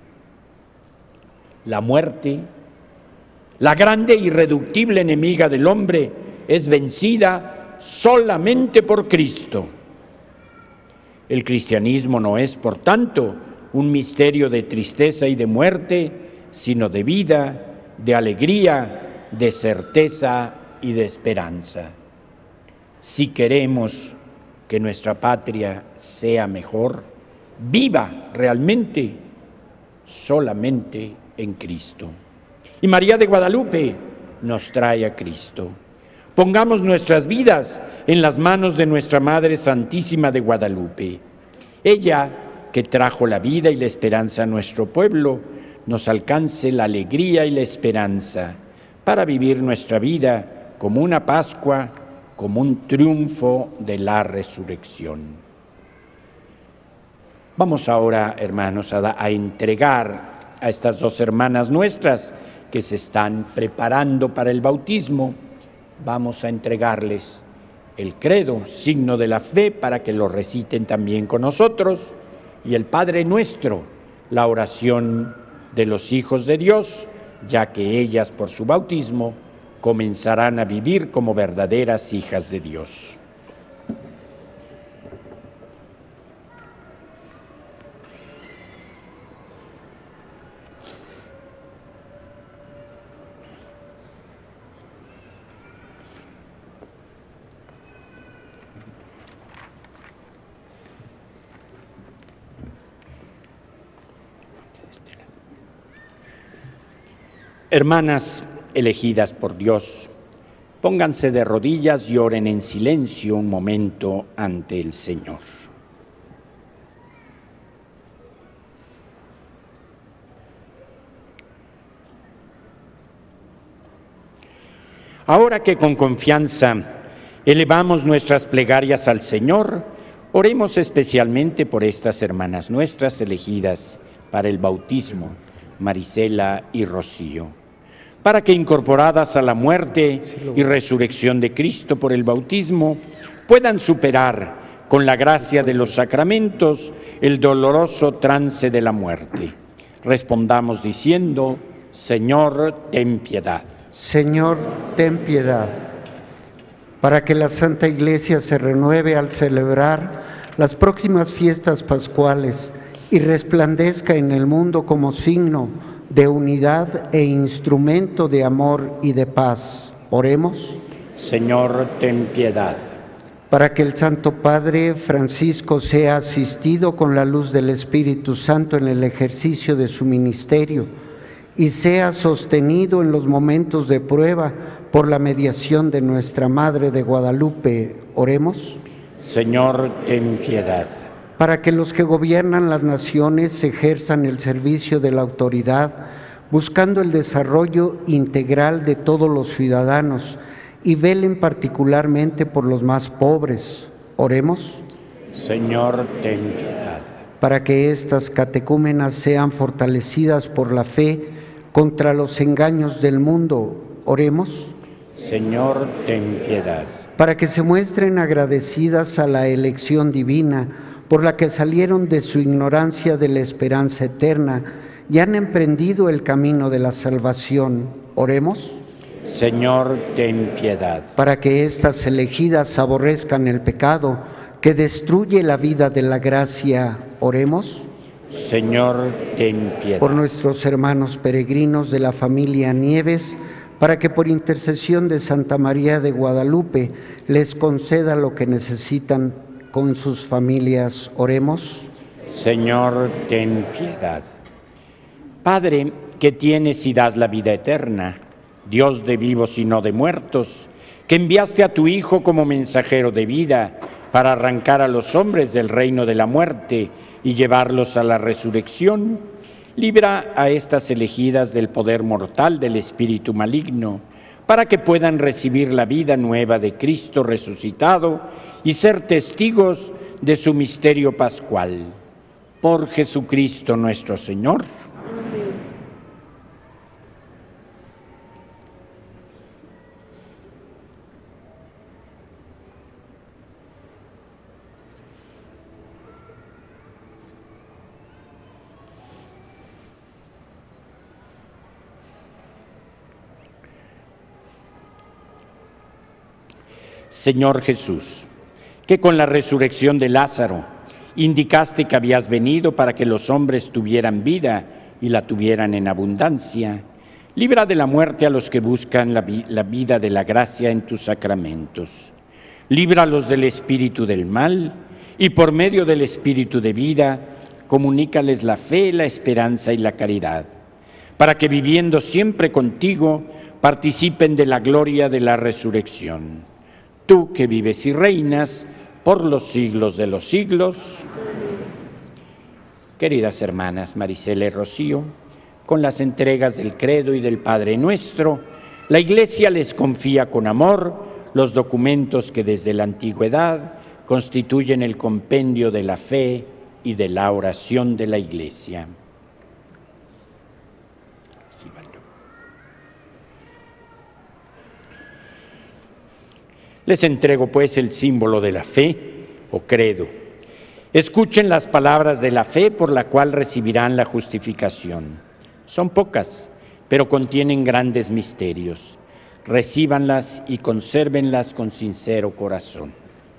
La muerte, la grande e irreductible enemiga del hombre, es vencida solamente por Cristo. El cristianismo no es, por tanto, un misterio de tristeza y de muerte, sino de vida, de alegría, de certeza y de esperanza. Si queremos que nuestra patria sea mejor, viva realmente, solamente en Cristo. Y María de Guadalupe nos trae a Cristo. Pongamos nuestras vidas en las manos de nuestra Madre Santísima de Guadalupe. Ella, que trajo la vida y la esperanza a nuestro pueblo, nos alcance la alegría y la esperanza para vivir nuestra vida como una Pascua, como un triunfo de la resurrección. Vamos ahora, hermanos, a, a entregar a estas dos hermanas nuestras que se están preparando para el bautismo. Vamos a entregarles el credo, signo de la fe, para que lo reciten también con nosotros, y el Padre Nuestro, la oración de los hijos de Dios, ya que ellas por su bautismo comenzarán a vivir como verdaderas hijas de Dios. Hermanas elegidas por Dios, pónganse de rodillas y oren en silencio un momento ante el Señor. Ahora que con confianza elevamos nuestras plegarias al Señor, oremos especialmente por estas hermanas nuestras elegidas para el bautismo, Marisela y Rocío, para que, incorporadas a la muerte y resurrección de Cristo por el bautismo, puedan superar con la gracia de los sacramentos el doloroso trance de la muerte. Respondamos diciendo: Señor, ten piedad. Señor, ten piedad. Para que la Santa Iglesia se renueve al celebrar las próximas fiestas pascuales y resplandezca en el mundo como signo de unidad e instrumento de amor y de paz. Oremos. Señor, ten piedad. Para que el Santo Padre Francisco sea asistido con la luz del Espíritu Santo en el ejercicio de su ministerio y sea sostenido en los momentos de prueba por la mediación de nuestra Madre de Guadalupe. Oremos. Señor, ten piedad. Para que los que gobiernan las naciones ejerzan el servicio de la autoridad, buscando el desarrollo integral de todos los ciudadanos y velen particularmente por los más pobres. Oremos. Señor, ten piedad. Para que estas catecúmenas sean fortalecidas por la fe contra los engaños del mundo. Oremos. Señor, ten piedad. Para que se muestren agradecidas a la elección divina, por la que salieron de su ignorancia de la esperanza eterna y han emprendido el camino de la salvación. Oremos. Señor, ten piedad. Para que estas elegidas aborrezcan el pecado que destruye la vida de la gracia. Oremos. Señor, ten piedad. Por nuestros hermanos peregrinos de la familia Nieves, para que por intercesión de Santa María de Guadalupe les conceda lo que necesitan con sus familias. Oremos. Señor, ten piedad. Padre, que tienes y das la vida eterna, Dios de vivos y no de muertos, que enviaste a tu Hijo como mensajero de vida para arrancar a los hombres del reino de la muerte y llevarlos a la resurrección, libra a estas elegidas del poder mortal del espíritu maligno, para que puedan recibir la vida nueva de Cristo resucitado y ser testigos de su misterio pascual. Por Jesucristo nuestro Señor. Señor Jesús, que con la resurrección de Lázaro indicaste que habías venido para que los hombres tuvieran vida y la tuvieran en abundancia, libra de la muerte a los que buscan la, vi la vida de la gracia en tus sacramentos. Líbralos del espíritu del mal y por medio del espíritu de vida, comunícales la fe, la esperanza y la caridad, para que viviendo siempre contigo, participen de la gloria de la resurrección. Tú que vives y reinas por los siglos de los siglos. Queridas hermanas Marisela y Rocío, con las entregas del credo y del Padre Nuestro, la Iglesia les confía con amor los documentos que desde la antigüedad constituyen el compendio de la fe y de la oración de la Iglesia. Les entrego pues el símbolo de la fe o credo. Escuchen las palabras de la fe por la cual recibirán la justificación. Son pocas, pero contienen grandes misterios. Recíbanlas y consérvenlas con sincero corazón.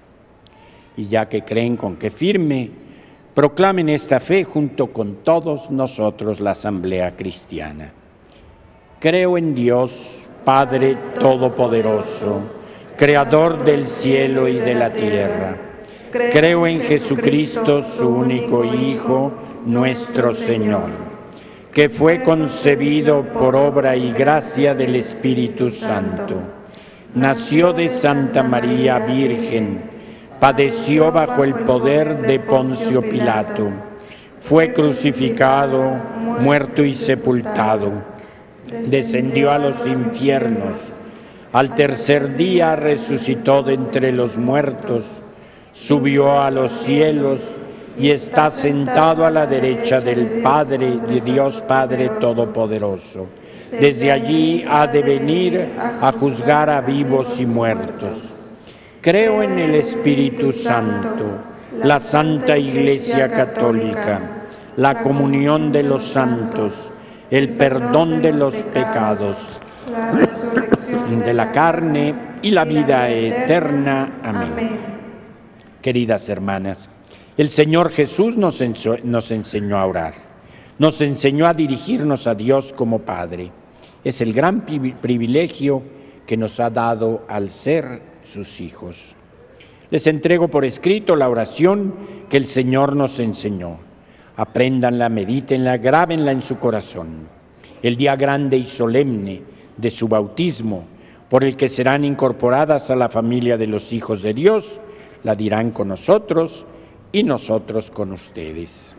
Y ya que creen con que firme, proclamen esta fe junto con todos nosotros, la Asamblea Cristiana. Creo en Dios, Padre Todopoderoso, Creador del cielo y de la tierra. Creo en Jesucristo, su único Hijo, nuestro Señor, que fue concebido por obra y gracia del Espíritu Santo. Nació de Santa María Virgen, padeció bajo el poder de Poncio Pilato, fue crucificado, muerto y sepultado, descendió a los infiernos. Al tercer día resucitó de entre los muertos, subió a los cielos y está sentado a la derecha del Padre, de Dios Padre Todopoderoso. Desde allí ha de venir a juzgar a vivos y muertos. Creo en el Espíritu Santo, la Santa Iglesia Católica, la comunión de los santos, el perdón de los pecados, la resurrección de la carne y la vida eterna. Amén. Queridas hermanas, el Señor Jesús nos, nos enseñó a orar, nos enseñó a dirigirnos a Dios como Padre. Es el gran privilegio que nos ha dado al ser sus hijos. Les entrego por escrito la oración que el Señor nos enseñó. Apréndanla, medítenla, grábenla en su corazón. El día grande y solemne de su bautismo, por el que serán incorporadas a la familia de los hijos de Dios, la dirán con nosotros y nosotros con ustedes.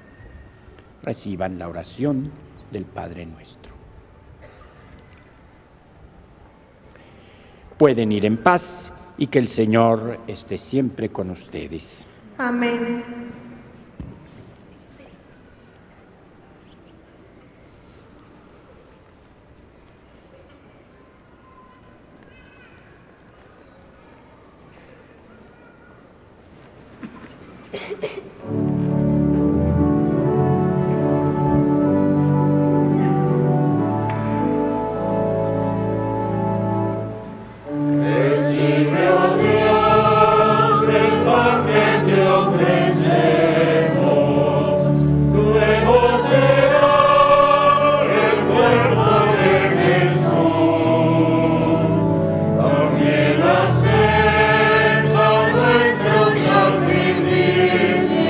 Reciban la oración del Padre Nuestro. Pueden ir en paz y que el Señor esté siempre con ustedes. Amén. Sacrificio.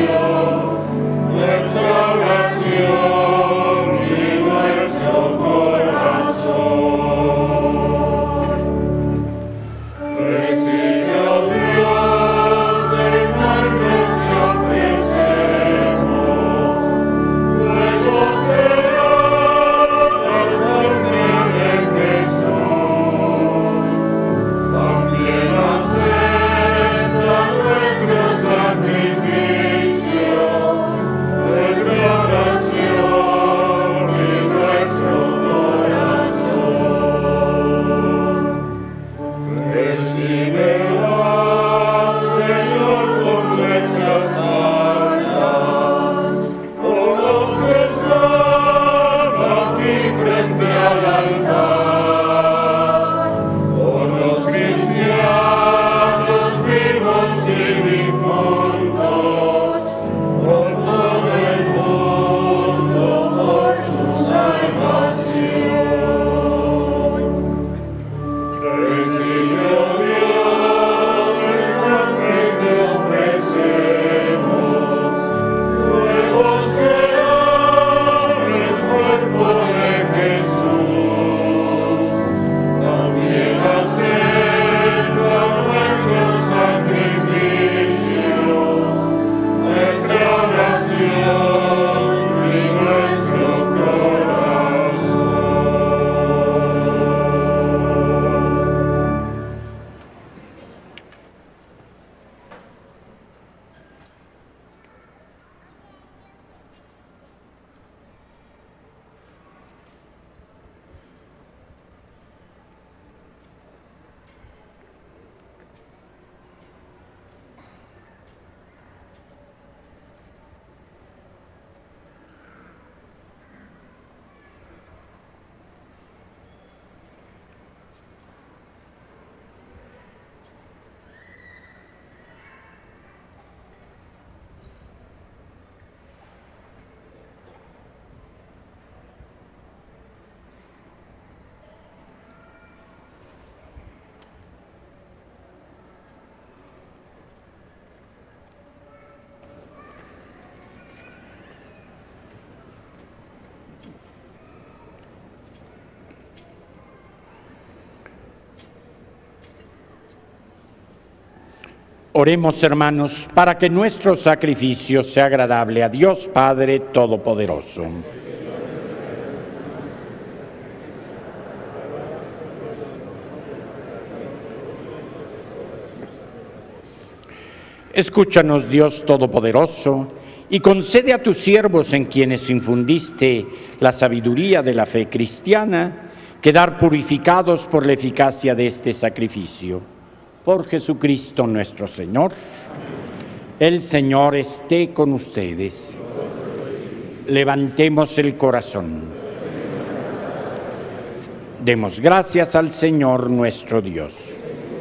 Oremos, hermanos, para que nuestro sacrificio sea agradable a Dios Padre Todopoderoso. Escúchanos, Dios Todopoderoso, y concede a tus siervos en quienes infundiste la sabiduría de la fe cristiana, quedar purificados por la eficacia de este sacrificio. Por Jesucristo nuestro Señor. El Señor esté con ustedes. Levantemos el corazón. Demos gracias al Señor nuestro Dios.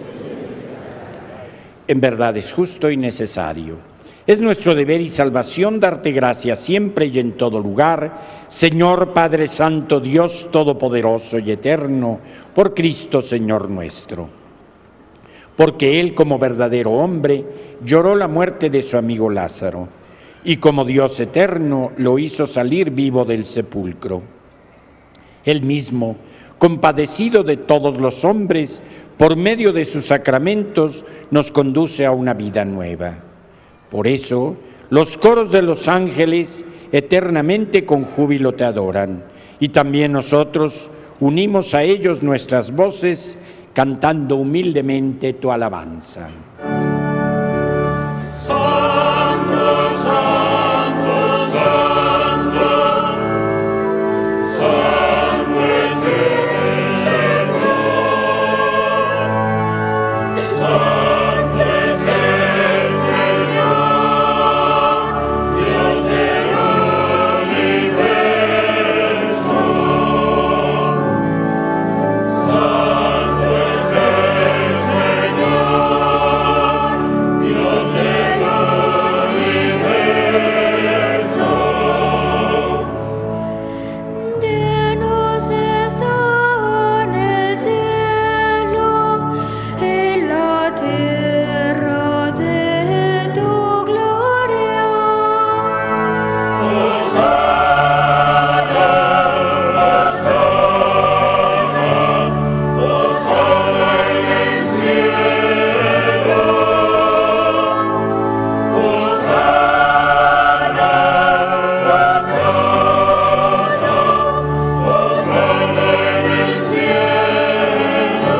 En verdad es justo y necesario. Es nuestro deber y salvación darte gracias siempre y en todo lugar, Señor Padre Santo, Dios Todopoderoso y Eterno, por Cristo Señor nuestro. Porque Él, como verdadero hombre, lloró la muerte de su amigo Lázaro, y como Dios eterno lo hizo salir vivo del sepulcro. Él mismo, compadecido de todos los hombres, por medio de sus sacramentos, nos conduce a una vida nueva. Por eso, los coros de los ángeles eternamente con júbilo te adoran, y también nosotros unimos a ellos nuestras voces, cantando humildemente tu alabanza. Santo, santo, santo, santo es el Señor, santo es el Señor, Dios del universo. Santo es el Señor, Dios del universo. Llenos están el cielo y la tierra de tu gloria. Hosana, Hosana, Hosana en el cielo. Hosana, Hosana, Hosana en el cielo.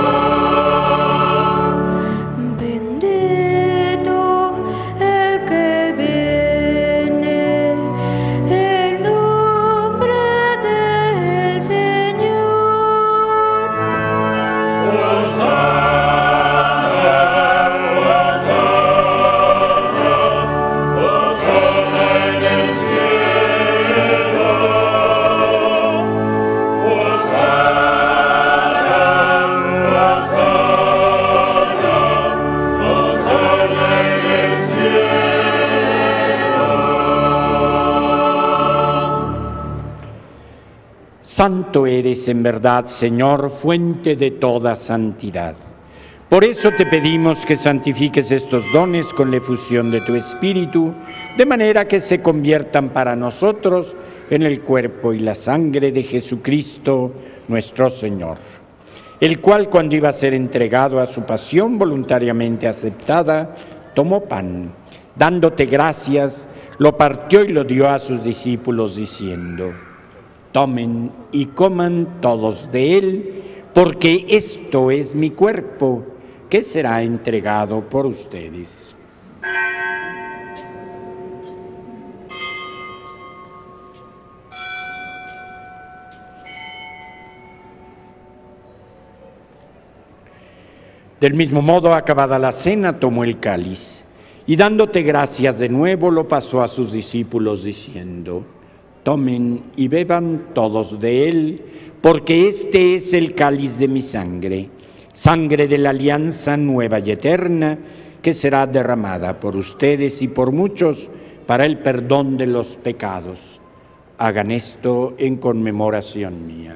Bendito el que viene en nombre del Señor. Hosana, Hosana, Hosana en el cielo. Hosana, Hosana, Hosana en el cielo. Santo eres en verdad, Señor, fuente de toda santidad. Por eso te pedimos que santifiques estos dones con la efusión de tu Espíritu, de manera que se conviertan para nosotros en el cuerpo y la sangre de Jesucristo, nuestro Señor, el cual, cuando iba a ser entregado a su pasión voluntariamente aceptada, tomó pan, dándote gracias, lo partió y lo dio a sus discípulos, diciendo: tomen y coman todos de él, porque esto es mi cuerpo, que será entregado por ustedes. Del mismo modo, acabada la cena, tomó el cáliz, y dándote gracias de nuevo, lo pasó a sus discípulos, diciendo: tomen y beban todos de él, porque este es el cáliz de mi sangre, sangre de la alianza nueva y eterna, que será derramada por ustedes y por muchos para el perdón de los pecados. Hagan esto en conmemoración mía.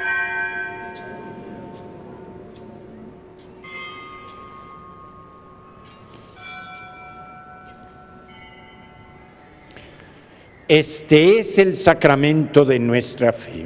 Este es el sacramento de nuestra fe.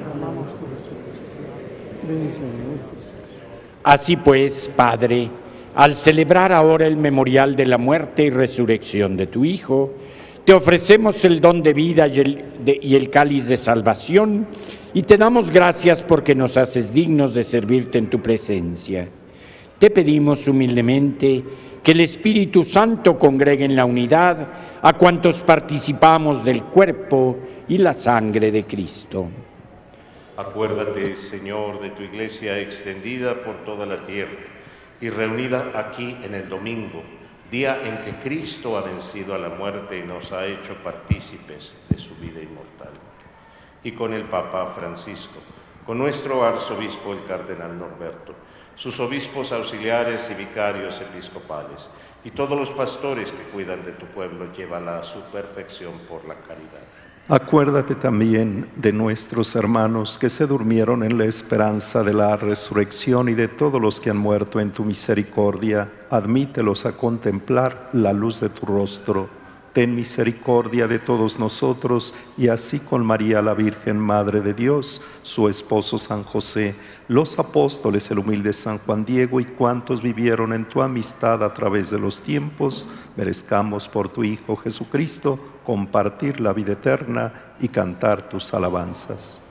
Así pues, Padre, Al celebrar ahora el memorial de la muerte y resurrección de tu Hijo, te ofrecemos el don de vida y el, de, y el cáliz de salvación, y te damos gracias porque nos haces dignos de servirte en tu presencia. Te pedimos humildemente que el Espíritu Santo congregue en la unidad a cuantos participamos del cuerpo y la sangre de Cristo. Acuérdate, Señor, de tu Iglesia extendida por toda la tierra y reunida aquí en el domingo, día en que Cristo ha vencido a la muerte y nos ha hecho partícipes de su vida inmortal. Y con el Papa Francisco, con nuestro arzobispo el cardenal Norberto, sus obispos auxiliares y vicarios episcopales, y todos los pastores que cuidan de tu pueblo, llévala a su perfección por la caridad. Acuérdate también de nuestros hermanos que se durmieron en la esperanza de la resurrección y de todos los que han muerto en tu misericordia. Admítelos a contemplar la luz de tu rostro. Ten misericordia de todos nosotros y así con María la Virgen, Madre de Dios, su esposo San José, los apóstoles, el humilde San Juan Diego y cuantos vivieron en tu amistad a través de los tiempos, merezcamos por tu Hijo Jesucristo compartir la vida eterna y cantar tus alabanzas.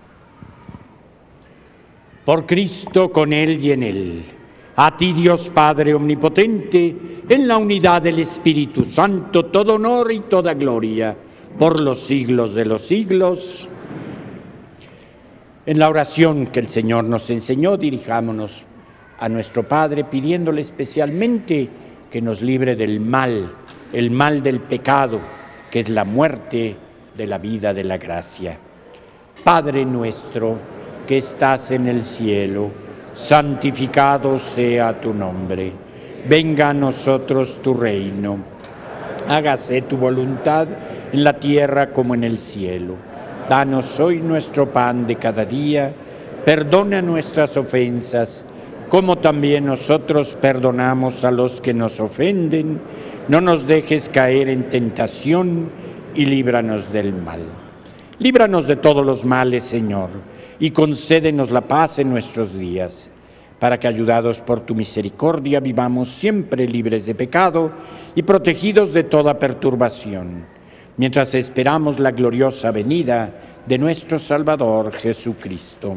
Por Cristo, con Él y en Él. A ti, Dios Padre Omnipotente, en la unidad del Espíritu Santo, todo honor y toda gloria, por los siglos de los siglos. En la oración que el Señor nos enseñó, dirijámonos a nuestro Padre, pidiéndole especialmente que nos libre del mal, el mal del pecado, que es la muerte de la vida de la gracia. Padre nuestro, que estás en el cielo, santificado sea tu nombre. Venga a nosotros tu reino. Hágase tu voluntad en la tierra como en el cielo. Danos hoy nuestro pan de cada día. Perdona nuestras ofensas, como también nosotros perdonamos a los que nos ofenden. No nos dejes caer en tentación y líbranos del mal. Líbranos de todos los males, Señor, y concédenos la paz en nuestros días, para que, ayudados por tu misericordia, vivamos siempre libres de pecado y protegidos de toda perturbación, mientras esperamos la gloriosa venida de nuestro Salvador Jesucristo.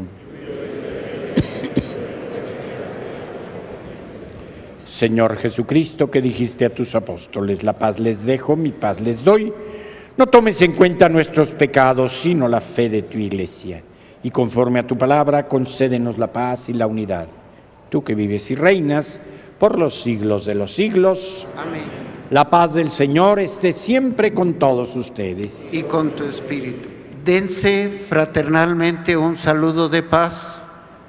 Señor Jesucristo, que dijiste a tus apóstoles, la paz les dejo, mi paz les doy, no tomes en cuenta nuestros pecados, sino la fe de tu Iglesia. Y conforme a tu palabra, concédenos la paz y la unidad. Tú que vives y reinas por los siglos de los siglos. Amén. La paz del Señor esté siempre con todos ustedes. Y con tu espíritu. Dense fraternalmente un saludo de paz.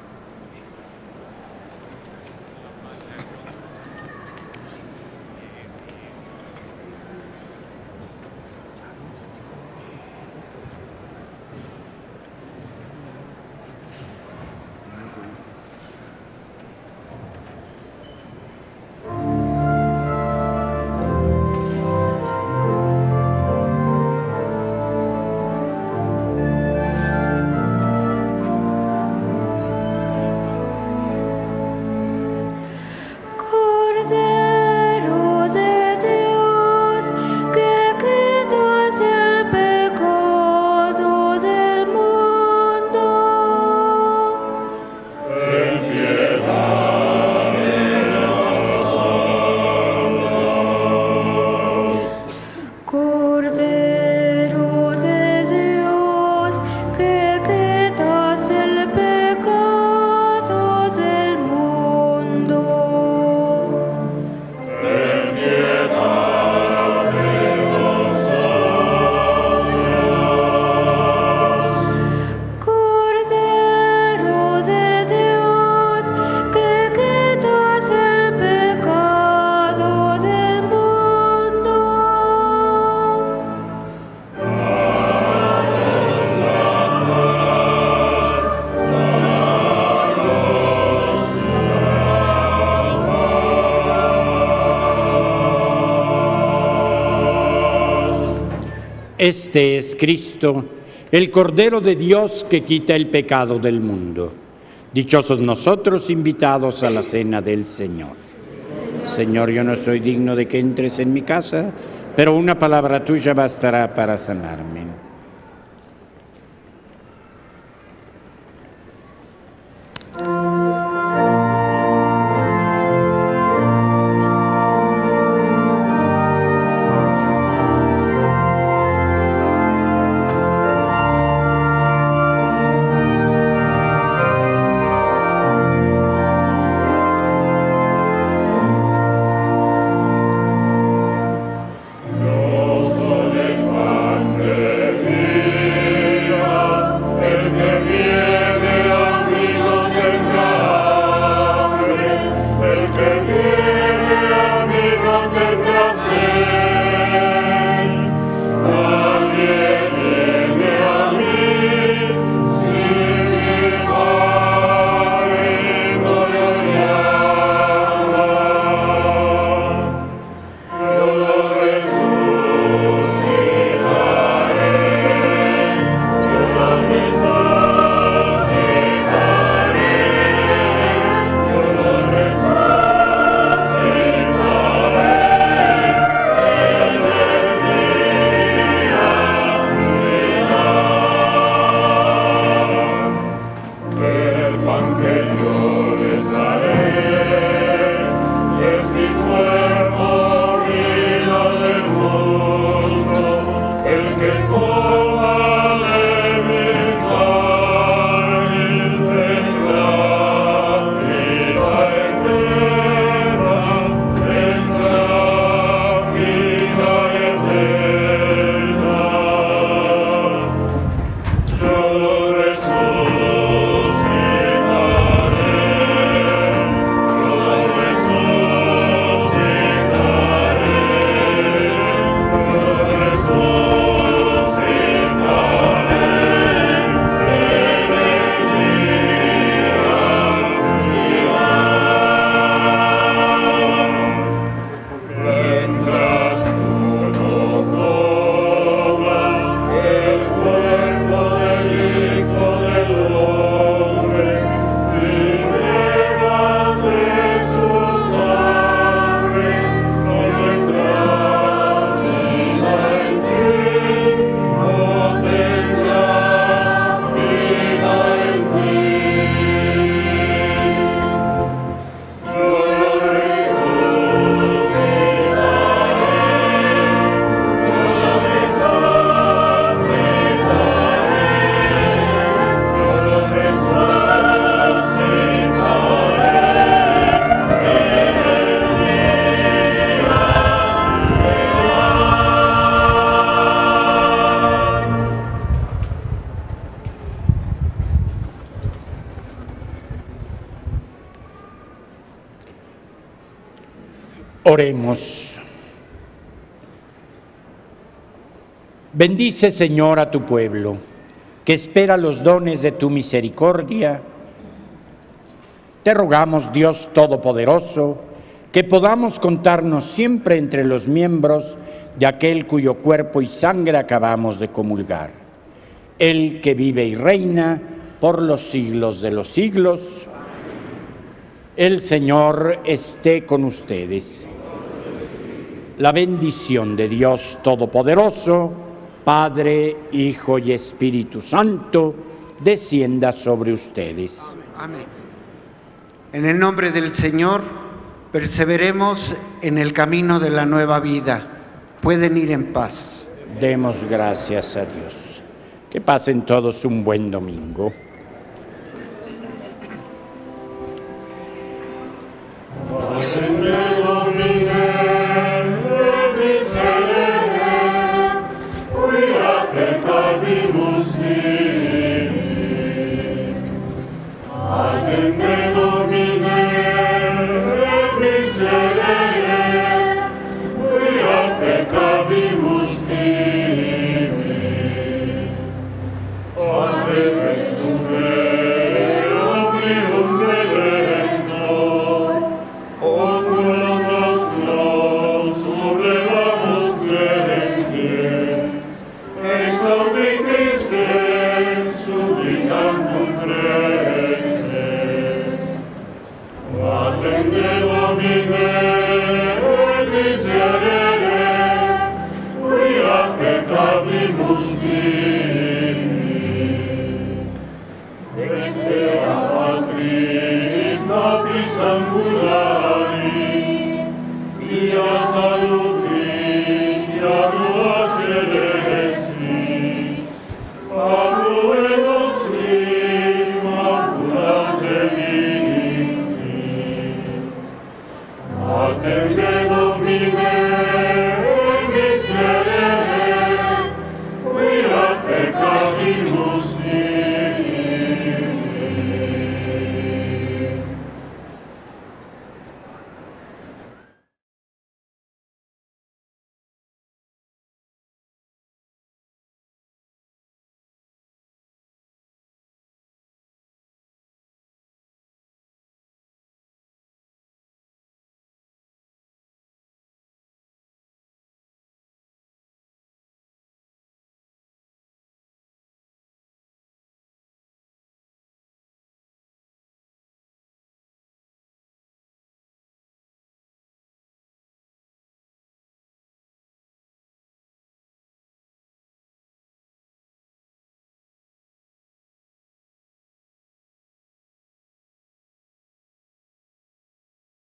Este es Cristo, el Cordero de Dios que quita el pecado del mundo. Dichosos nosotros invitados a la cena del Señor. Señor, yo no soy digno de que entres en mi casa, pero una palabra tuya bastará para sanarme. Oremos. Bendice, Señor, a tu pueblo, que espera los dones de tu misericordia. Te rogamos, Dios Todopoderoso, que podamos contarnos siempre entre los miembros de aquel cuyo cuerpo y sangre acabamos de comulgar, el que vive y reina por los siglos de los siglos. El Señor esté con ustedes. La bendición de Dios Todopoderoso, Padre, Hijo y Espíritu Santo, descienda sobre ustedes. Amén. En el nombre del Señor, perseveremos en el camino de la nueva vida. Pueden ir en paz. Demos gracias a Dios. Que pasen todos un buen domingo. San Judas.